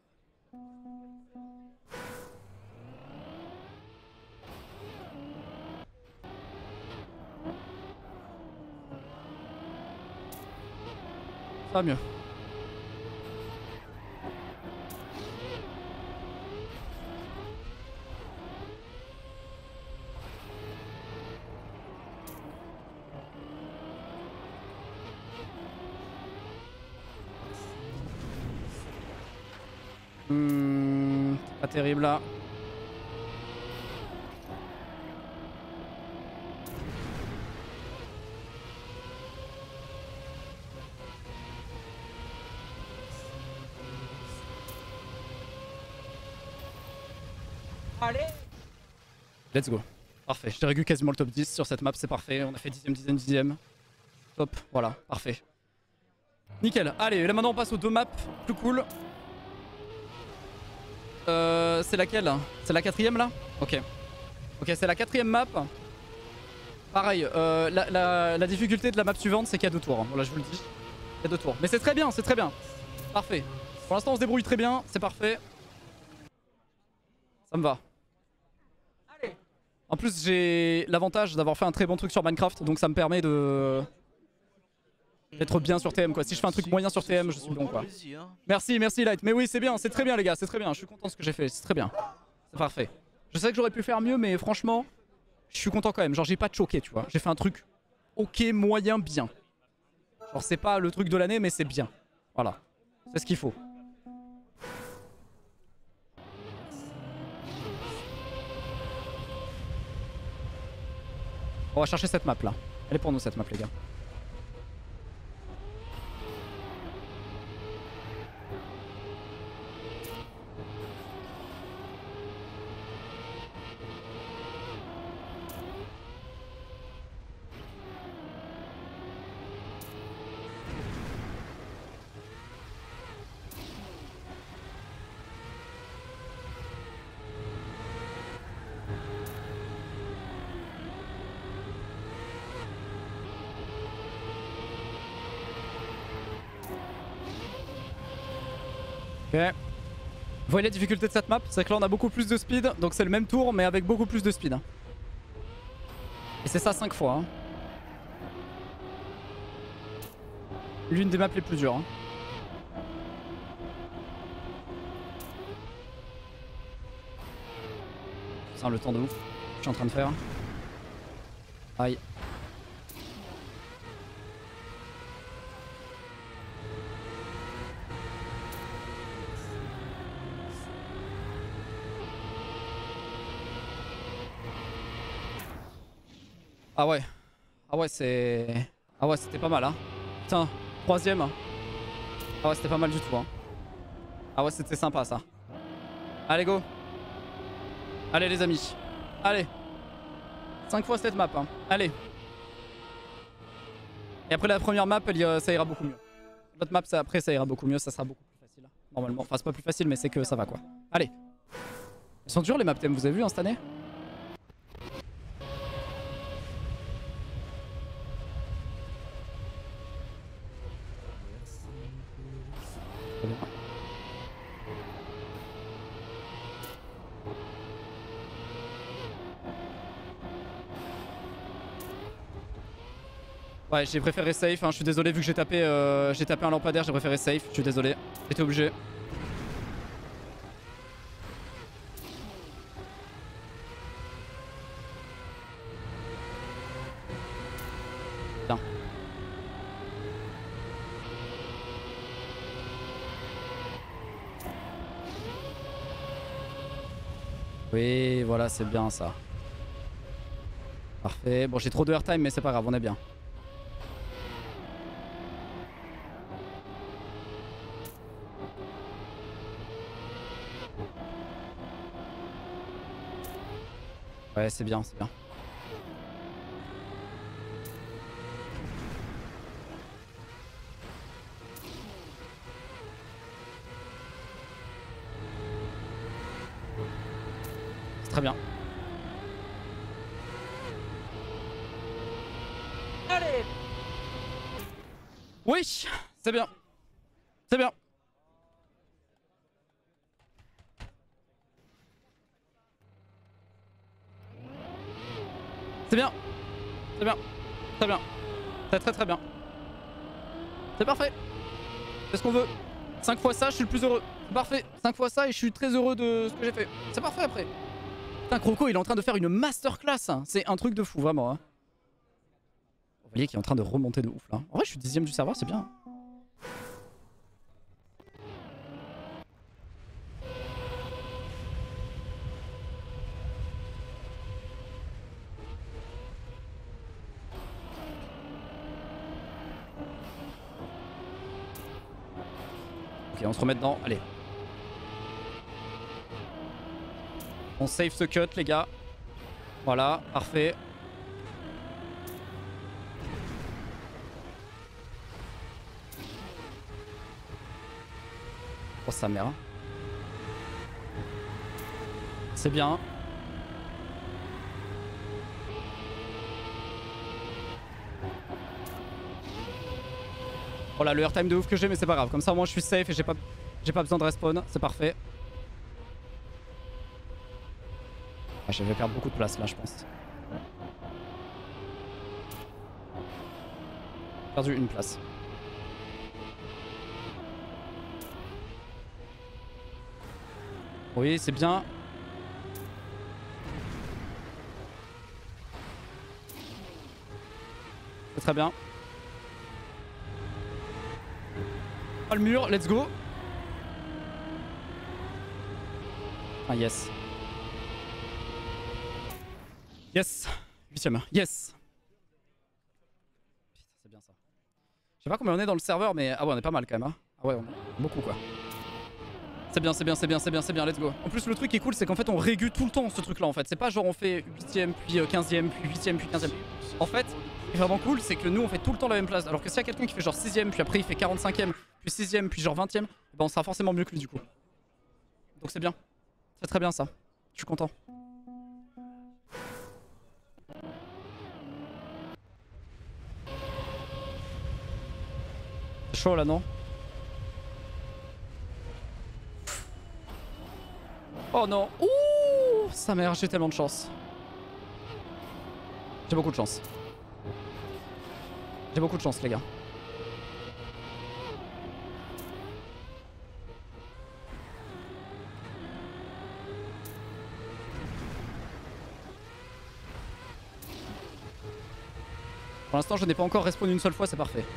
Ça va mieux. Hmm, pas terrible là. Allez. Let's go. Parfait, j'ai régu quasiment le top dix sur cette map, c'est parfait. On a fait dixième, dixième, dixième. Top, voilà, parfait. Nickel. Allez, là maintenant on passe aux deux maps plus cool. Euh, c'est laquelle? C'est la quatrième là? Ok. Ok, c'est la quatrième map. Pareil, euh, la, la, la difficulté de la map suivante, c'est qu'il y a deux tours. Voilà, je vous le dis. Il y a deux tours. Mais c'est très bien, c'est très bien. Parfait. Pour l'instant, on se débrouille très bien. C'est parfait. Ça me va. Allez. En plus, j'ai l'avantage d'avoir fait un très bon truc sur Minecraft. Donc ça me permet de... d'être bien sur T M quoi. Si je fais un truc moyen sur T M, je suis bon quoi. Merci, merci Light. Mais oui, c'est bien, c'est très bien les gars, c'est très bien. Je suis content de ce que j'ai fait, c'est très bien. C'est parfait. Je sais que j'aurais pu faire mieux, mais franchement, je suis content quand même. Genre, j'ai pas choqué, tu vois. J'ai fait un truc ok, moyen, bien. Genre, c'est pas le truc de l'année, mais c'est bien. Voilà. C'est ce qu'il faut. On va chercher cette map là. Elle est pour nous cette map, les gars. Ok. Vous voyez la difficulté de cette map? C'est que là on a beaucoup plus de speed, donc c'est le même tour mais avec beaucoup plus de speed. Et c'est ça cinq fois. Hein. L'une des maps les plus dures. Hein. C'est le temps de ouf. Je suis en train de faire. Aïe. Ah ouais. Ah ouais, c'est... Ah ouais, c'était pas mal, hein. Putain, troisième. Ah ouais, c'était pas mal du tout, hein. Ah ouais, c'était sympa, ça. Allez, go. Allez, les amis. Allez. cinq fois cette map, hein. Allez. Et après la première map, ça ira beaucoup mieux. L'autre map, ça, après, ça ira beaucoup mieux. Ça sera beaucoup plus facile. Normalement. Enfin, c'est pas plus facile, mais c'est que ça va, quoi. Allez. Ils sont durs, les maps thèmes, vous avez vu, hein, cette année? Ouais, j'ai préféré safe, hein. Je suis désolé vu que j'ai tapé, euh, j'ai tapé un lampadaire, j'ai préféré safe, je suis désolé, j'étais obligé. Bien. Oui, voilà, c'est bien ça. Parfait, bon j'ai trop de airtime mais c'est pas grave, on est bien. Ouais, c'est bien, c'est bien. C'est très bien. Allez! Oui, c'est bien. C'est bien. C'est bien. C'est bien. Très bien. Très très très bien. C'est parfait. C'est ce qu'on veut. cinq fois ça, je suis le plus heureux. C'est parfait. cinq fois ça et je suis très heureux de ce que j'ai fait. C'est parfait après. Putain, Croco, il est en train de faire une masterclass. Hein. C'est un truc de fou, vraiment. Hein. Vous voyez qu'il est en train de remonter de ouf là. En vrai, je suis dixième du serveur, c'est bien. Ok, on se remet dedans. Allez. On save ce cut, les gars. Voilà, parfait. Oh sa mère. C'est bien. Oh là, le airtime de ouf que j'ai, mais c'est pas grave. Comme ça, au moins, je suis safe et j'ai pas, j'ai pas besoin de respawn. C'est parfait. Ah, je vais perdre beaucoup de place là, je pense. J'ai perdu une place. Oui, c'est bien. C'est très bien. Ah, le mur, let's go. Ah yes. Yes. Huitième. Yes. Putain, c'est bien ça. Je sais pas combien on est dans le serveur, mais ah ouais, on est pas mal quand même. Hein. Ah ouais, on est beaucoup quoi. C'est bien, c'est bien, c'est bien, c'est bien, c'est bien, let's go. En plus, le truc qui est cool, c'est qu'en fait, on régule tout le temps ce truc là en fait. C'est pas genre on fait huitième, puis quinzième, puis huitième, puis quinzième. En fait, ce qui est vraiment cool, c'est que nous on fait tout le temps la même place. Alors que s'il y a quelqu'un qui fait genre sixième, puis après il fait quarante-cinquième, puis sixième, puis genre vingtième, ben on sera forcément mieux que lui du coup. Donc c'est bien. C'est très bien ça. Je suis content. C'est chaud là, non? Oh non. Ouh, sa mère, j'ai tellement de chance. J'ai beaucoup de chance. J'ai beaucoup de chance, les gars. Pour l'instant, je n'ai pas encore respawn une seule fois, c'est parfait.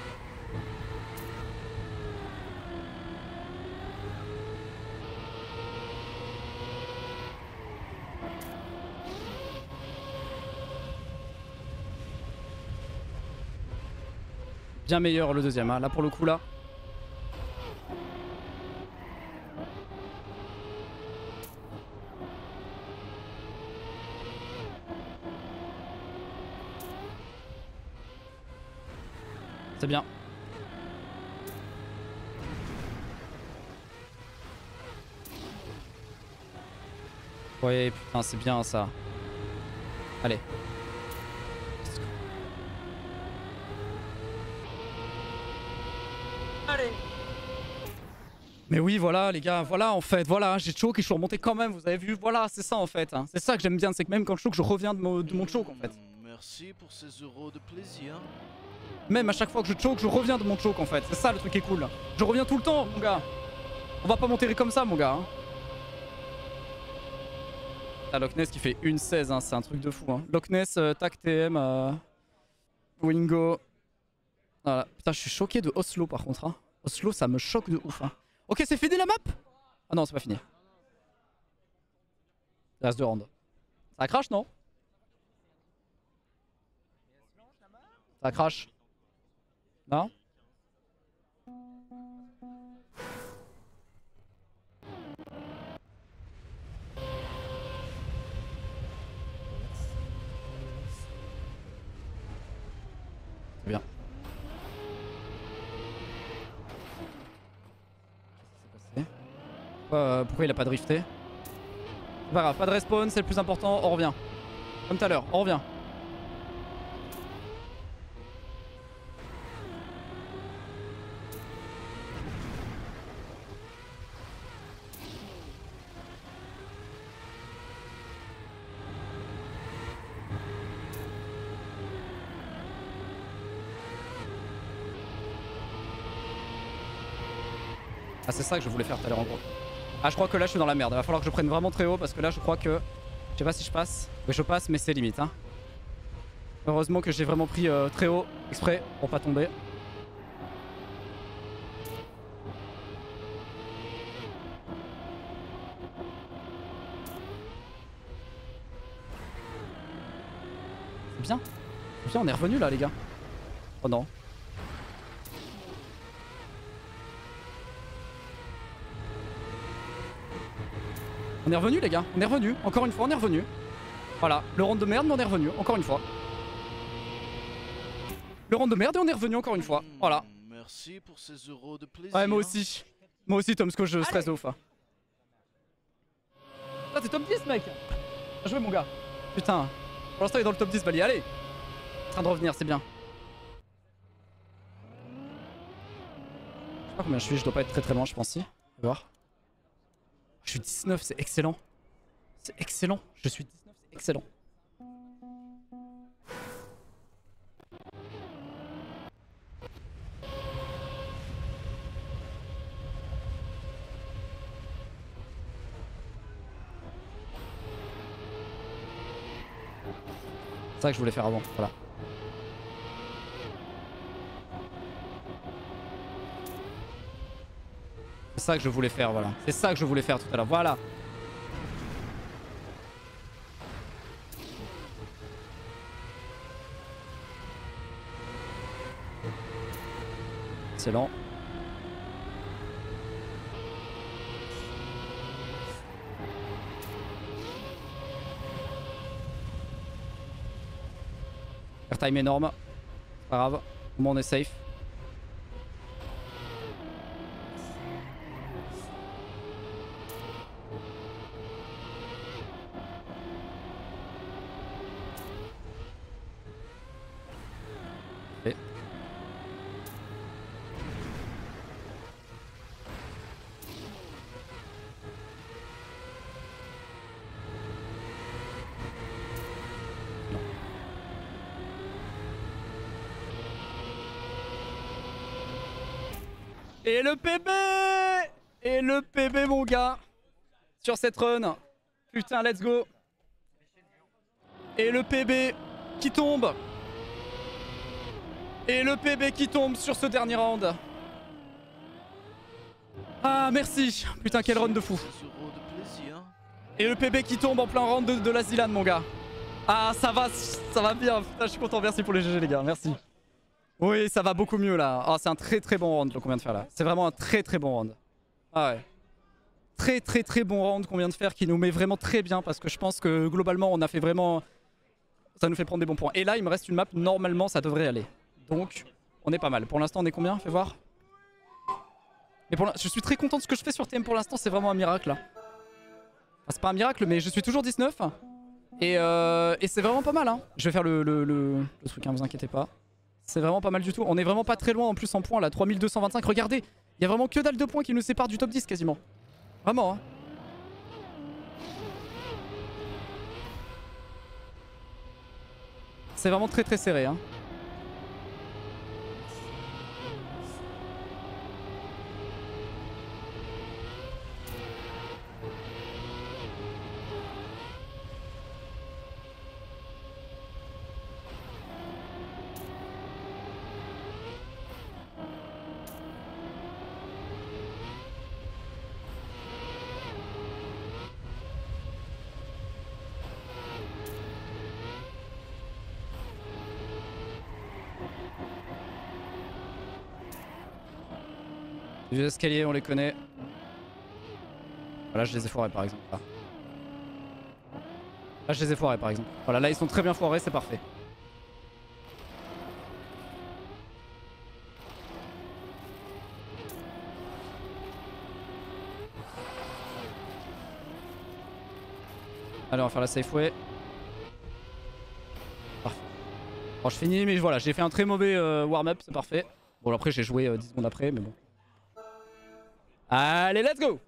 Bien meilleur le deuxième, hein. Là pour le coup là. C'est bien. Ouais putain c'est bien ça. Allez. Allez. Mais oui voilà les gars, voilà en fait, voilà j'ai choke et je suis remonté quand même, vous avez vu, voilà c'est ça en fait, hein. C'est ça que j'aime bien, c'est que même quand je choke je reviens de mon, de mon choke en fait. Merci pour ces euros de plaisir. Même à chaque fois que je choke, je reviens de mon choke en fait, c'est ça le truc qui est cool. Je reviens tout le temps mon gars. On va pas m'enterrer comme ça mon gars. Hein. Ah, Loch Ness qui fait une seize, hein, c'est un truc de fou. Hein. Loch Ness, euh, tac T M, euh, Wingo. Voilà. Putain je suis choqué de Oslo par contre. Hein. Oslo ça me choque de ouf. Hein. Ok c'est fini la map? Ah non c'est pas fini. Il reste deux rounds. Ça crash non? Ça crash? Non? C'est bien. Euh, pourquoi il a pas drifté? C'est pas grave, pas de respawn, c'est le plus important, on revient. Comme tout à l'heure, on revient. Ah c'est ça que je voulais faire tout à l'heure en gros. Ah je crois que là je suis dans la merde, il va falloir que je prenne vraiment très haut parce que là je crois que... Je sais pas si je passe, mais je passe mais c'est limite hein. Heureusement que j'ai vraiment pris euh, très haut exprès pour pas tomber. C'est bien. C'est bien on est revenu là les gars. Oh non. On est revenu les gars, on est revenu, encore une fois on est revenu. Voilà, le round de merde mais on est revenu, encore une fois. Le round de merde et on est revenu encore une fois, voilà. Merci pour ces euros de plaisir. Ouais moi aussi. Moi aussi, Tomsko, je stresse de ouf. Hein. Ah, t'es top dix, mec. Bien joué, mon gars. Putain. Pour l'instant, il est dans le top dix, Bali. Allez. En train de revenir, c'est bien. Je sais pas combien je suis, je dois pas être très très loin, je pense. Si. On va voir. Je suis dix-neuf, c'est excellent. C'est excellent. Je suis dix-neuf, c'est excellent. C'est ça que je voulais faire avant, voilà. C'est ça que je voulais faire, voilà. C'est ça que je voulais faire tout à l'heure, voilà. Excellent. Airtime énorme. C'est pas grave. Au moins on est safe. Et... Et le P B! Et le P B, mon gars! Sur cette run. Putain, let's go! Et le P B qui tombe! Et le P B qui tombe sur ce dernier round. Ah, merci! Putain, quel run de fou! Et le P B qui tombe en plein round de, de la Zilan, mon gars. Ah, ça va, ça va bien. Putain, je suis content. Merci pour les G G, les gars. Merci. Oui, ça va beaucoup mieux là. Oh, c'est un très très bon round qu'on vient de faire là. C'est vraiment un très très bon round. Ah ouais. Très très très bon round qu'on vient de faire qui nous met vraiment très bien parce que je pense que globalement on a fait vraiment... Ça nous fait prendre des bons points. Et là il me reste une map, normalement ça devrait aller. Donc on est pas mal. Pour l'instant on est combien? Fais voir. Mais pour je suis très content de ce que je fais sur T M pour l'instant, c'est vraiment un miracle là. Enfin, c'est pas un miracle mais je suis toujours dix-neuf. Et, euh... et c'est vraiment pas mal hein. Je vais faire le, le, le... le truc, hein, vous inquiétez pas. C'est vraiment pas mal du tout. On est vraiment pas très loin en plus en points là. trois mille deux cent vingt-cinq. Regardez, il y a vraiment que dalle de points qui nous séparent du top dix quasiment. Vraiment hein. C'est vraiment très très serré hein. Les escaliers, on les connaît. Voilà, je les ai foirés par exemple. Là, là je les ai foirés par exemple. Voilà, là ils sont très bien foirés, c'est parfait. Allez, on va faire la safe way. Parfait. Bon, je finis, mais voilà, j'ai fait un très mauvais euh, warm-up, c'est parfait. Bon, après j'ai joué euh, dix secondes après, mais bon. Allez, let's go!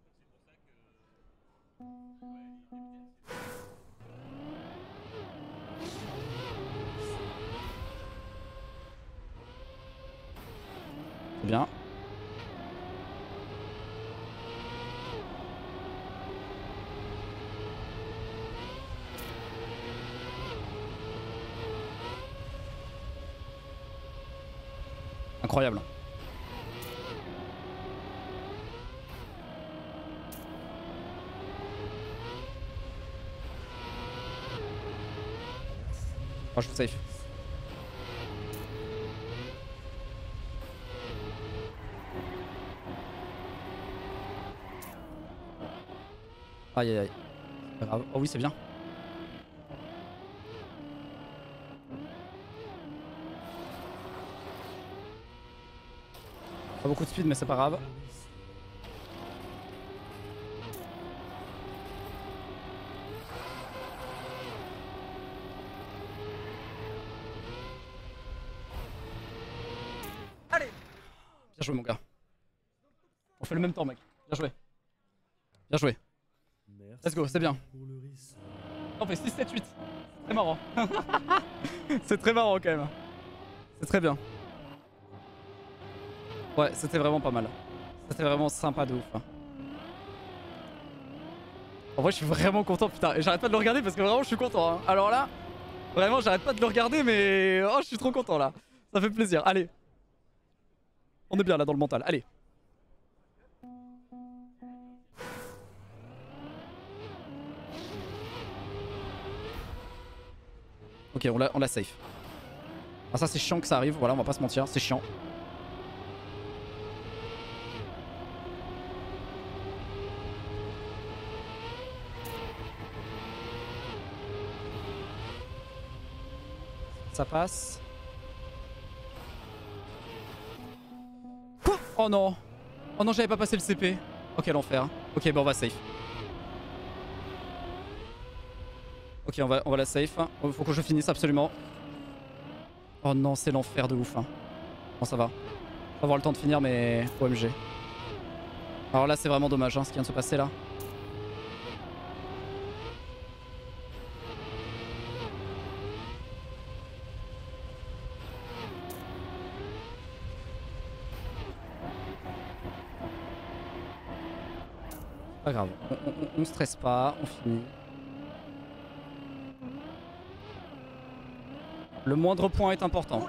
C'est bien. Incroyable. Oh, je suis safe. Aïe aïe aïe. C'est pas grave. Oh oui, c'est bien. Pas beaucoup de speed, mais c'est pas grave. joué mon gars. On fait le même temps mec. Bien joué. Bien joué. Let's go, c'est bien. On fait six, sept, huit. C'est très marrant. C'est très marrant quand même. C'est très bien. Ouais, c'était vraiment pas mal. C'était vraiment sympa de ouf. Hein. En vrai, je suis vraiment content, putain. Et j'arrête pas de le regarder parce que vraiment, je suis content. Hein. Alors là, vraiment, j'arrête pas de le regarder, mais oh, je suis trop content là. Ça fait plaisir. Allez. On est bien là dans le mental. Allez. Ok, on l'a on l'a safe. Ah, ça, c'est chiant que ça arrive. Voilà, on va pas se mentir. C'est chiant. Ça passe. Quoi? Oh non. Oh non, j'avais pas passé le C P. Ok, l'enfer. Ok, bon, on va safe. Ok, on va, on va la safe. Faut que je finisse absolument. Oh non, c'est l'enfer de ouf. Hein. Bon, ça va. On va avoir le temps de finir, mais O M G. Alors là, c'est vraiment dommage hein, ce qui vient de se passer là. Pas grave, on, on, on stresse pas, on finit. Le moindre point est important.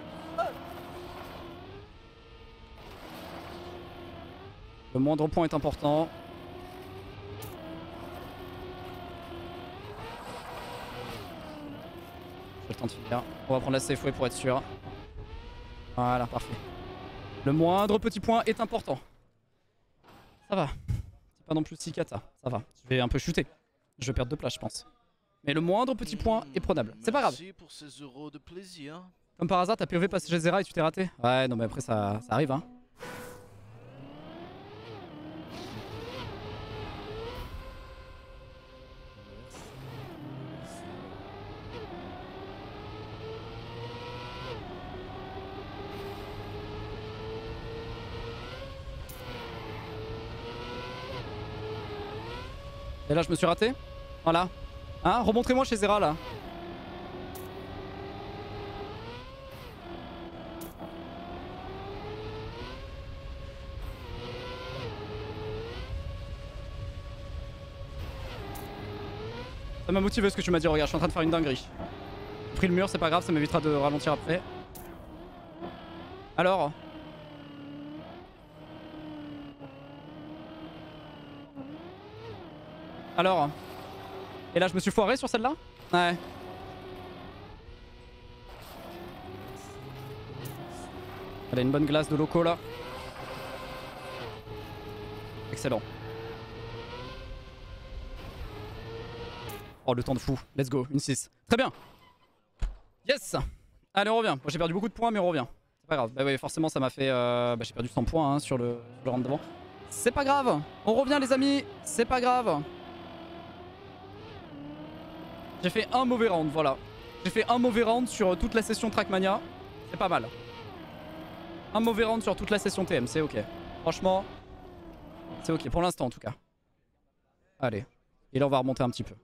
Le moindre point est important. J'ai le temps de finir. On va prendre la safe way pour être sûr. Voilà, parfait. Le moindre petit point est important. Ça va. Pas non plus si cata, ça va. Je vais un peu chuter. Je vais perdre deux places, je pense. Mais le moindre petit point est prenable. C'est pas grave. Pour ces euros de plaisir. Comme par hasard, t'as P O V passé chez Zera et tu t'es raté. Ouais, non, mais après, ça, ça arrive, hein. Et là, je me suis raté. Voilà. Hein, remontrez-moi chez Zera, là. Ça m'a motivé ce que tu m'as dit. Regarde, je suis en train de faire une dinguerie. J'ai pris le mur, c'est pas grave, ça m'évitera de ralentir après. Alors? Alors? Et là, je me suis foiré sur celle-là? Ouais. Elle a une bonne glace de loco là. Excellent. Oh, le temps de fou. Let's go, une six. Très bien. Yes. Allez, on revient. Bon, j'ai perdu beaucoup de points, mais on revient. C'est pas grave. Bah oui, forcément, ça m'a fait... Euh... Bah, j'ai perdu cent points hein, sur le, le round d'avant. C'est pas grave. On revient, les amis. C'est pas grave. J'ai fait un mauvais round, voilà. J'ai fait un mauvais round sur toute la session Trackmania. C'est pas mal. Un mauvais round sur toute la session T M, c'est ok. Franchement, c'est ok pour l'instant en tout cas. Allez. Et là on va remonter un petit peu.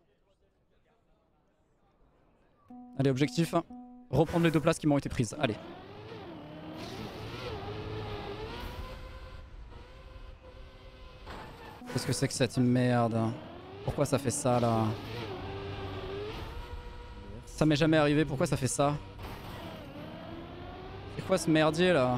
Allez, objectif. Reprendre les deux places qui m'ont été prises. Allez. Qu'est-ce que c'est que cette merde? Pourquoi ça fait ça là? Ça m'est jamais arrivé, pourquoi ça fait ça? C'est quoi ce merdier là?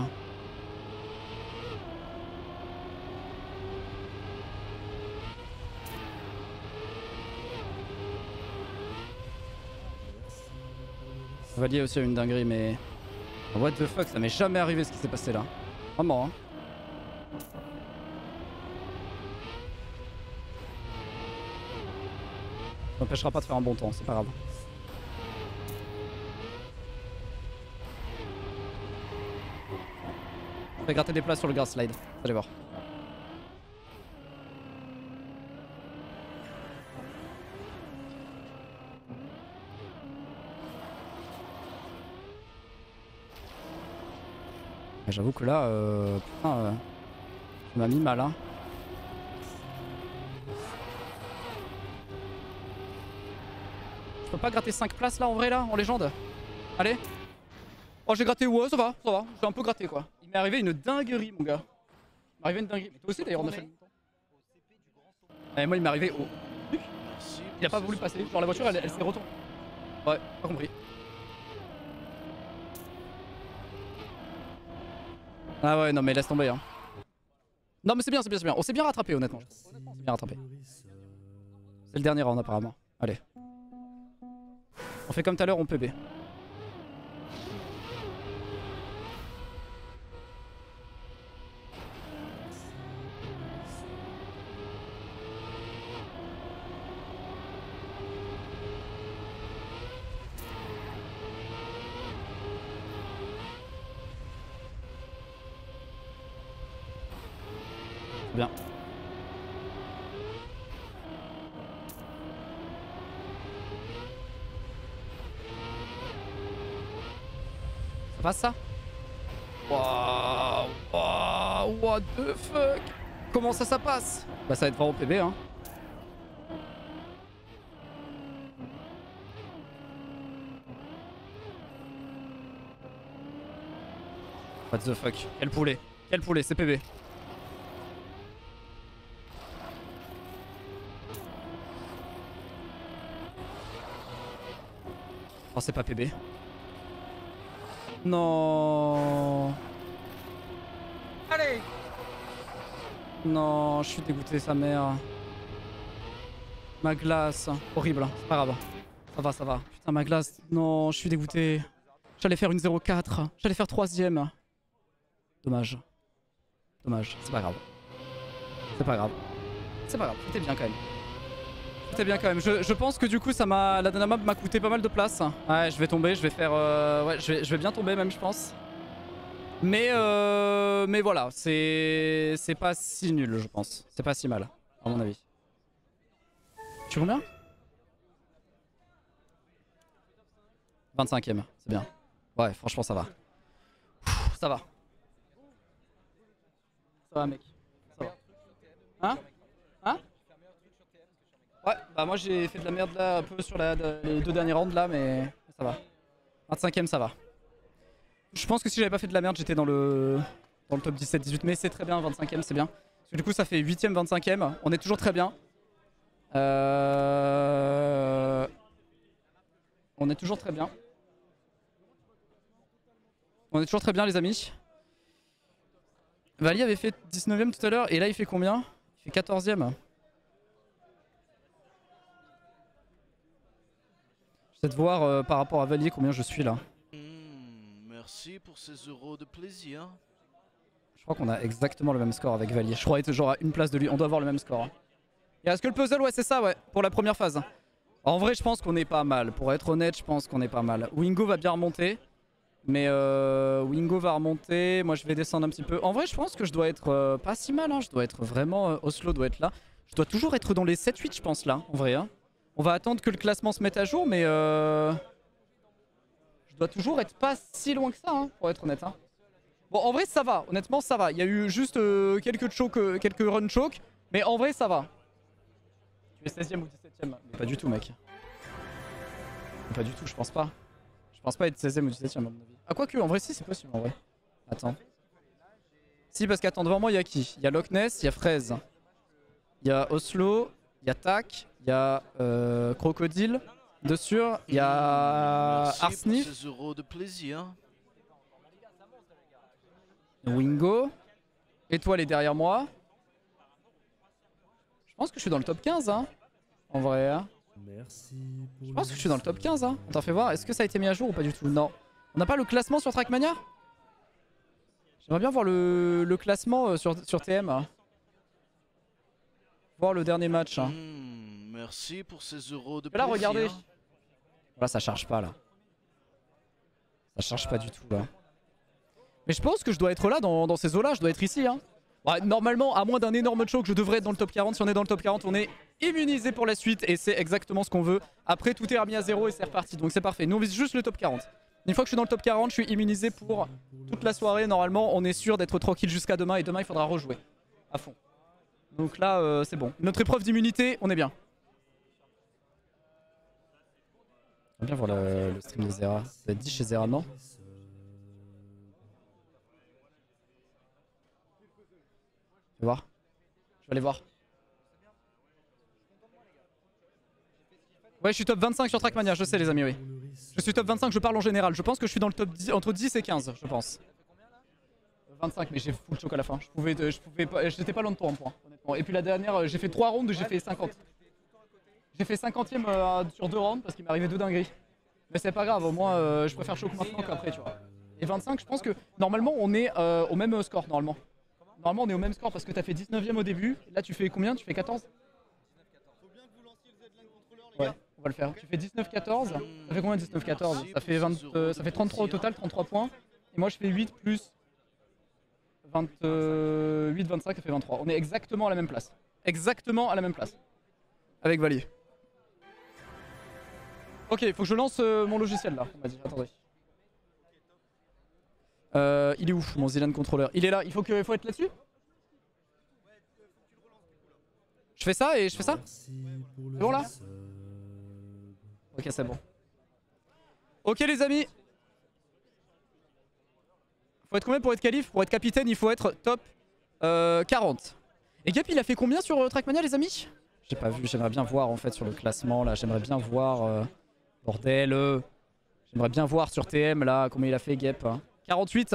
Valier aussi a une dinguerie mais... What the fuck, ça m'est jamais arrivé ce qui s'est passé là. Vraiment hein. Ça m'empêchera pas de faire un bon temps, c'est pas grave. Je vais gratter des places sur le grass slide. Vous allez voir. J'avoue que là, euh, putain, euh, tu m'as mis mal hein. Je peux pas gratter cinq places là en vrai là, en légende? Allez. Oh j'ai gratté, ouais ça va, ça va, j'ai un peu gratté quoi. Il m'est arrivé une dinguerie mon gars. Il m'est arrivé une dinguerie. Mais toi aussi d'ailleurs on a fait le temps. Et moi il m'est arrivé au... Il a pas voulu passer, genre la voiture elle, elle s'est retournée. Ouais, pas compris. Ah ouais non mais laisse tomber hein. Non mais c'est bien, c'est bien, c'est bien. On s'est bien rattrapé honnêtement. Honnêtement on s'est bien rattrapé. C'est le dernier round apparemment. Allez. On fait comme tout à l'heure, on P B. Bien. Ça passe ça? Waouh, waouh, what the fuck? Comment ça, ça passe? Bah ça va être vraiment P B hein. What the fuck? Quel poulet? Quel poulet? C'est P B. Oh c'est pas P B. Non. Allez. Non, je suis dégoûté sa mère. Ma glace. Horrible, c'est pas grave. Ça va, ça va. Putain ma glace. Non, je suis dégoûté. J'allais faire une zéro quatre. J'allais faire troisième. Dommage. Dommage, c'est pas grave. C'est pas grave. C'est pas grave, c'était bien quand même. C'était bien quand même. Je, je pense que du coup ça m'a. La dernière map m'a coûté pas mal de place. Ouais je vais tomber, je vais faire. Euh... Ouais je vais, je vais bien tomber même je pense. Mais euh... Mais voilà, c'est. C'est pas si nul je pense. C'est pas si mal, à mon avis. Tu combien? vingt-cinquième, c'est bien. Ouais franchement ça va. Pff, ça va. Ça va mec. Ça va. Hein? Hein? Ouais, bah moi j'ai fait de la merde là un peu sur la, de, les deux derniers rounds là, mais ça va. vingt-cinquième ça va. Je pense que si j'avais pas fait de la merde j'étais dans le dans le top dix-sept dix-huit, mais c'est très bien, vingt-cinquième c'est bien. Parce que du coup ça fait huitième, vingt-cinquième, on est toujours très bien. Euh... On est toujours très bien. On est toujours très bien les amis. Vali avait fait dix-neuvième tout à l'heure et là il fait combien? Il fait quatorzième. J'essaie de voir euh, par rapport à Valier combien je suis là. Mmh, merci pour ces euros de plaisir. Je crois qu'on a exactement le même score avec Valier. Je crois être genre à une place de lui. On doit avoir le même score. Et est-ce que le puzzle, ouais c'est ça ouais, pour la première phase. En vrai je pense qu'on est pas mal. Pour être honnête je pense qu'on est pas mal. Wingo va bien remonter. Mais euh, Wingo va remonter. Moi je vais descendre un petit peu. En vrai je pense que je dois être euh, pas si mal hein. Je dois être vraiment... Euh, Oslo doit être là. Je dois toujours être dans les sept huit je pense là. En vrai hein. On va attendre que le classement se mette à jour, mais euh... je dois toujours être pas si loin que ça, hein, pour être honnête. Hein. Bon, en vrai, ça va. Honnêtement, ça va. Il y a eu juste euh, quelques choke, euh, quelques run choke, mais en vrai, ça va. Tu es seizième ou dix-septième? Mais pas du tout, mec. Pas du tout, je pense pas. Je pense pas être seizième ou dix-septième à mon avis. Ah, quoique, en vrai, si, c'est possible, en vrai. Attends. Si, parce qu'attends, devant moi, il y a qui? Il y a Loch Ness, il y a Fraise. Il y a Oslo, il y a Tac. Il y a euh, Crocodile dessus, il y a Arsnif, euros de plaisir. Wingo, Étoile est derrière moi. Je pense que je suis dans le top quinze hein, en vrai. Hein. Je pense que je suis dans le top quinze hein. Attends fais voir, est-ce que ça a été mis à jour ou pas du tout? Non. On n'a pas le classement sur Trackmania? J'aimerais bien voir le, le classement euh, sur, sur T M. Hein. Voir le dernier match. Hein. Mmh. Merci pour ces euros de là, plaisir. regardez. Là, ça charge pas là. Ça charge pas du tout là. Mais je pense que je dois être là dans, dans ces eaux là. Je dois être ici. Hein. Ouais, normalement, à moins d'un énorme choke, je devrais être dans le top quarante. Si on est dans le top quarante, on est immunisé pour la suite. Et c'est exactement ce qu'on veut. Après, tout est remis à zéro et c'est reparti. Donc c'est parfait. Nous, on vise juste le top quarante. Une fois que je suis dans le top quarante, je suis immunisé pour toute la soirée. Normalement, on est sûr d'être tranquille jusqu'à demain. Et demain, il faudra rejouer à fond. Donc là, euh, c'est bon. Notre épreuve d'immunité, on est bien. J'aime bien voir le, le stream de Zera. Ça va être dit chez Zera, non? Je vais voir. Je vais aller voir. Ouais, je suis top vingt-cinq sur Trackmania, je sais les amis, oui. Je suis top vingt-cinq, je parle en général. Je pense que je suis dans le top dix, entre dix et quinze, je pense. vingt-cinq, mais j'ai full choc à la fin. Je pouvais, je pouvais pas, j'étais pas loin de toi en point, honnêtement. Et puis la dernière, j'ai fait trois rounds, j'ai fait cinquante. J'ai fait cinquantième euh, sur deux rounds parce qu'il m'est arrivé deux dingueries. Mais c'est pas grave, au moins euh, je préfère choc maintenant qu'après, tu vois. Et vingt-cinq, je pense que normalement on est euh, au même score, normalement. Normalement on est au même score parce que t'as fait dix-neuvième au début. Là tu fais combien? Tu fais quatorze? Ouais, on va le faire. Tu fais dix-neuf quatorze. Ça fait combien dix-neuf quatorze? Ça fait vingt, euh, ça fait trente-trois au total, trente-trois points. Et moi je fais huit plus vingt-huit, vingt-cinq, ça fait vingt-trois. On est exactement à la même place. Exactement à la même place. Avec Valier. Ok, faut que je lance euh, mon logiciel là. On m'a dit, attendez. Euh, il est où mon Zilan contrôleur? Il est là, il faut, que, faut être là-dessus? Je fais ça et je fais ça? C'est bon là? Ok, c'est bon. Ok les amis. Faut être combien pour être qualif? Pour être capitaine, il faut être top euh, quarante. Et Gap, il a fait combien sur euh, Trackmania les amis? J'ai pas vu, j'aimerais bien voir en fait sur le classement là. J'aimerais bien voir... Euh... Bordel, euh... j'aimerais bien voir sur T M là combien il a fait Gep. Hein. quarante-huit.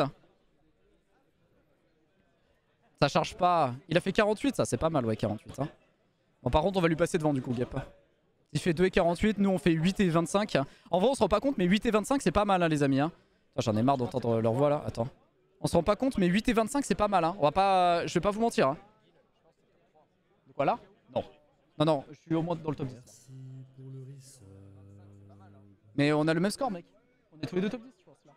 Ça charge pas. Il a fait quarante-huit, ça c'est pas mal, ouais, quarante-huit. Hein. Bon, par contre, on va lui passer devant du coup, Gep. Il fait deux et quarante-huit, nous on fait huit et vingt-cinq. En vrai, on se rend pas compte, mais huit et vingt-cinq c'est pas mal, hein, les amis. Hein. J'en ai marre d'entendre leur voix là. Attends. On se rend pas compte, mais huit et vingt-cinq c'est pas mal. Hein. On va pas. Je vais pas vous mentir. Hein. De quoi là? Non. Non, non, je suis au moins dans le top dix. Mais on a le même score, mec. On est tous les deux top dix, je pense. Là.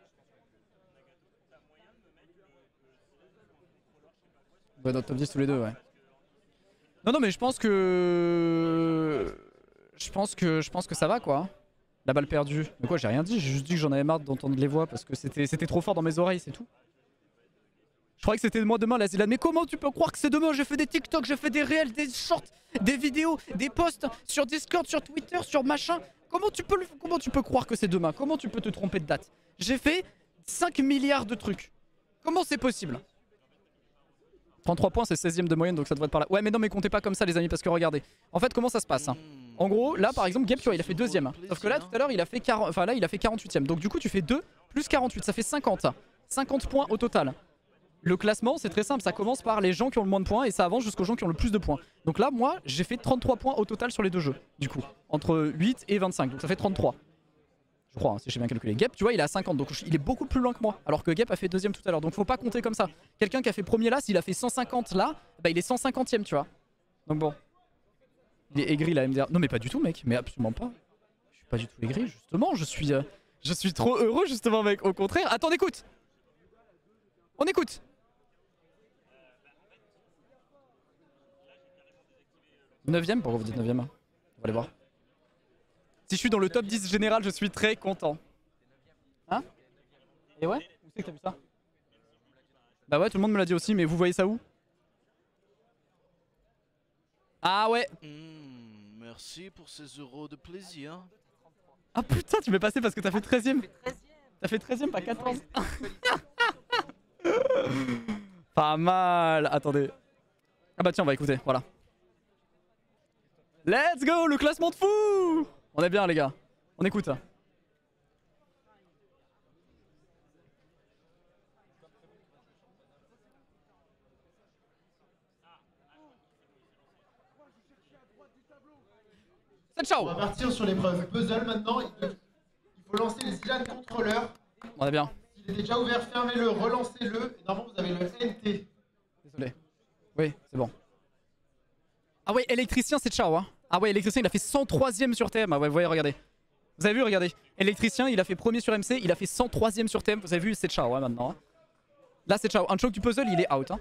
Ouais, notre top dix tous les deux, ouais. Non, non, mais je pense que... Je pense que, je pense que ça va, quoi. La balle perdue. Mais quoi, j'ai rien dit. J'ai juste dit que j'en avais marre d'entendre les voix parce que c'était trop fort dans mes oreilles, c'est tout. Je croyais que c'était moi demain, la Zilan. Mais comment tu peux croire que c'est demain? J'ai fait des TikTok, j'ai fait des réels, des shorts, des vidéos, des posts sur Discord, sur Twitter, sur machin. Comment tu peux, le... Comment tu peux croire que c'est demain? Comment tu peux te tromper de date? J'ai fait cinq milliards de trucs. Comment c'est possible? trente-trois points, c'est seizième de moyenne, donc ça devrait être par là. Ouais, mais non, mais comptez pas comme ça, les amis, parce que regardez. En fait, comment ça se passe hein? En gros, là, par exemple, Gep, tu vois, il a fait deuxième. Hein. Sauf que là, tout à l'heure, il a fait quarante... enfin, là, il a fait quarante-huitième. Donc, du coup, tu fais deux plus quarante-huit, ça fait cinquante. cinquante points au total. Le classement, c'est très simple. Ça commence par les gens qui ont le moins de points et ça avance jusqu'aux gens qui ont le plus de points. Donc là, moi, j'ai fait trente-trois points au total sur les deux jeux, du coup. Entre huit et vingt-cinq, donc ça fait trente-trois. Je crois, hein, si j'ai bien calculé. Gep, tu vois, il est à cinquante, donc il est beaucoup plus loin que moi. Alors que Gep a fait deuxième tout à l'heure, donc faut pas compter comme ça. Quelqu'un qui a fait premier là, s'il a fait cent cinquante là, bah il est cent cinquantième, tu vois. Donc bon. Il est aigri la M D R. Non mais pas du tout, mec, mais absolument pas. Je suis pas du tout aigri, justement. Je suis, euh, je suis trop heureux, justement, mec. Au contraire. Attends, on écoute. On écoute. neuvième, pourquoi vous dites neuvième? On va aller voir. Si je suis dans le top dix général, je suis très content. Hein? Et ouais? Où c'est que t'as vu ça? Bah ouais, tout le monde me l'a dit aussi, mais vous voyez ça où? Ah ouais. Mmh, merci pour ces euros de plaisir. Ah putain, tu m'es passé parce que t'as fait treizième. T'as fait treizième, pas quatorze. Pas mal. Attendez. Ah bah tiens, on va écouter, voilà. Let's go, le classement de fou! On est bien les gars, on écoute. C'est ciao. On va partir sur l'épreuve puzzle maintenant. Il faut lancer les Zilan contrôleurs. On est bien. S'il est déjà ouvert, fermez-le, relancez-le. Et normalement, vous avez le N T. Désolé. Oui, c'est bon. Ah ouais, électricien, c'est ciao hein. Ah ouais, électricien, il a fait cent troisième sur T M. Ah ouais, vous voyez, regardez. Vous avez vu, regardez. Électricien, il a fait premier sur M C, il a fait cent troisième sur T M. Vous avez vu, c'est ciao hein, maintenant. Hein. Là, c'est ciao. Un choke du puzzle, il est out. Hein.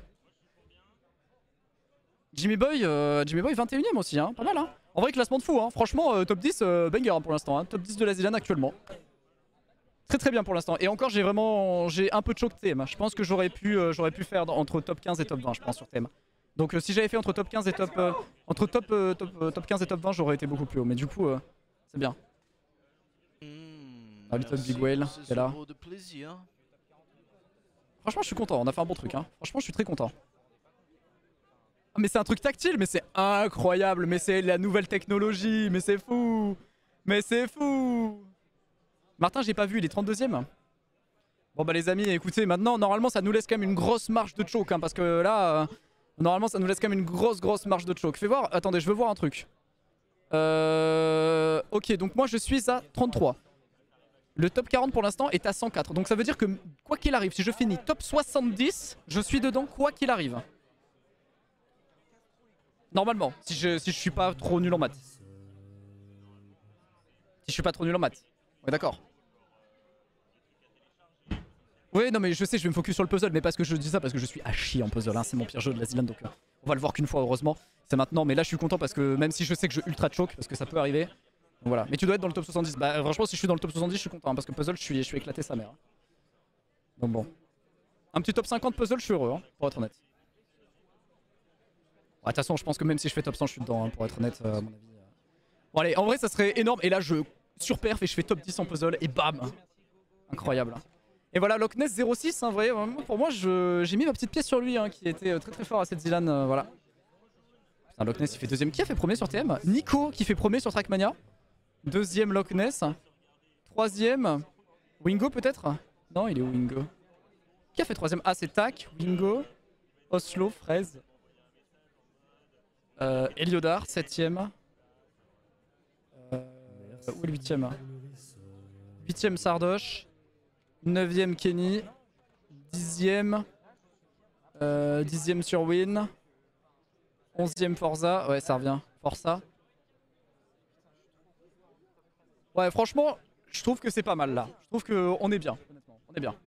Jimmy Boy, euh, Jimmy Boy vingt et unième aussi, hein. Pas mal. Hein. En vrai, classement de fou. Hein. Franchement, euh, top dix, euh, banger hein, pour l'instant. Hein. Top dix de la Zilan actuellement. Très très bien pour l'instant. Et encore j'ai vraiment j'ai un peu de choc T M. Je pense que j'aurais pu euh, j'aurais pu faire entre top quinze et top vingt je pense sur T M. Donc euh, si j'avais fait entre top quinze et top euh, entre top, euh, top, euh, top quinze et top vingt j'aurais été beaucoup plus haut. Mais du coup euh, c'est bien. Hmm, Ah, Little merci Big Whale pour ces qui est là. euros de plaisir. Franchement je suis content, on a fait un bon truc hein. Franchement je suis très content. Ah, mais c'est un truc tactile, mais c'est incroyable, mais c'est la nouvelle technologie, mais c'est fou. Mais c'est fou. Martin j'ai pas vu, il est trente-deuxième. Bon bah les amis écoutez maintenant normalement ça nous laisse quand même une grosse marge de choke hein, parce que là euh, normalement ça nous laisse quand même une grosse grosse marge de choke. Fais voir, attendez je veux voir un truc. Euh... Ok donc moi je suis à trente-trois. Le top quarante pour l'instant est à cent quatre. Donc ça veut dire que quoi qu'il arrive, si je finis top soixante-dix, je suis dedans quoi qu'il arrive. Normalement, si je, si je suis pas trop nul en maths. Si je suis pas trop nul en maths. Ouais d'accord. Oui non mais je sais je vais me focus sur le puzzle mais parce que je dis ça parce que je suis à chier en puzzle hein. C'est mon pire jeu de la Zealand donc euh, on va le voir qu'une fois heureusement. C'est maintenant mais là je suis content parce que même si je sais que je ultra choke parce que ça peut arriver. Donc voilà mais tu dois être dans le top soixante-dix. Bah franchement si je suis dans le top soixante-dix je suis content hein, parce que puzzle je suis, je suis éclaté sa mère. Donc bon. Un petit top cinquante puzzle je suis heureux hein, pour être honnête. De toute façon je pense que même si je fais top cent je suis dedans hein, pour être honnête euh, à mon avis. Euh... Bon allez en vrai ça serait énorme et là je surperf et je fais top dix en puzzle et bam. Incroyable. Et voilà, Loch Ness zéro six, hein, vous voyez, pour moi, j'ai mis ma petite pièce sur lui, hein, qui était très très fort à cette Zealand, euh, voilà. Putain, Loch Ness, il fait deuxième. Qui a fait premier sur T M? Nico, qui fait premier sur Trackmania. Deuxième, Loch Ness. Troisième, Wingo peut-être? Non, il est où Wingo? Qui a fait troisième? Ah, c'est Tac, Wingo, Oslo, Fraise. Euh, Eliodar, septième. Euh, où est le huitième? Huitième, Sardoche. neuvième Kenny, dixième, euh, dixième sur Win, onzième Forza, ouais ça revient, Forza. Ouais franchement, je trouve que c'est pas mal là, je trouve qu'on est bien, honnêtement, on est bien.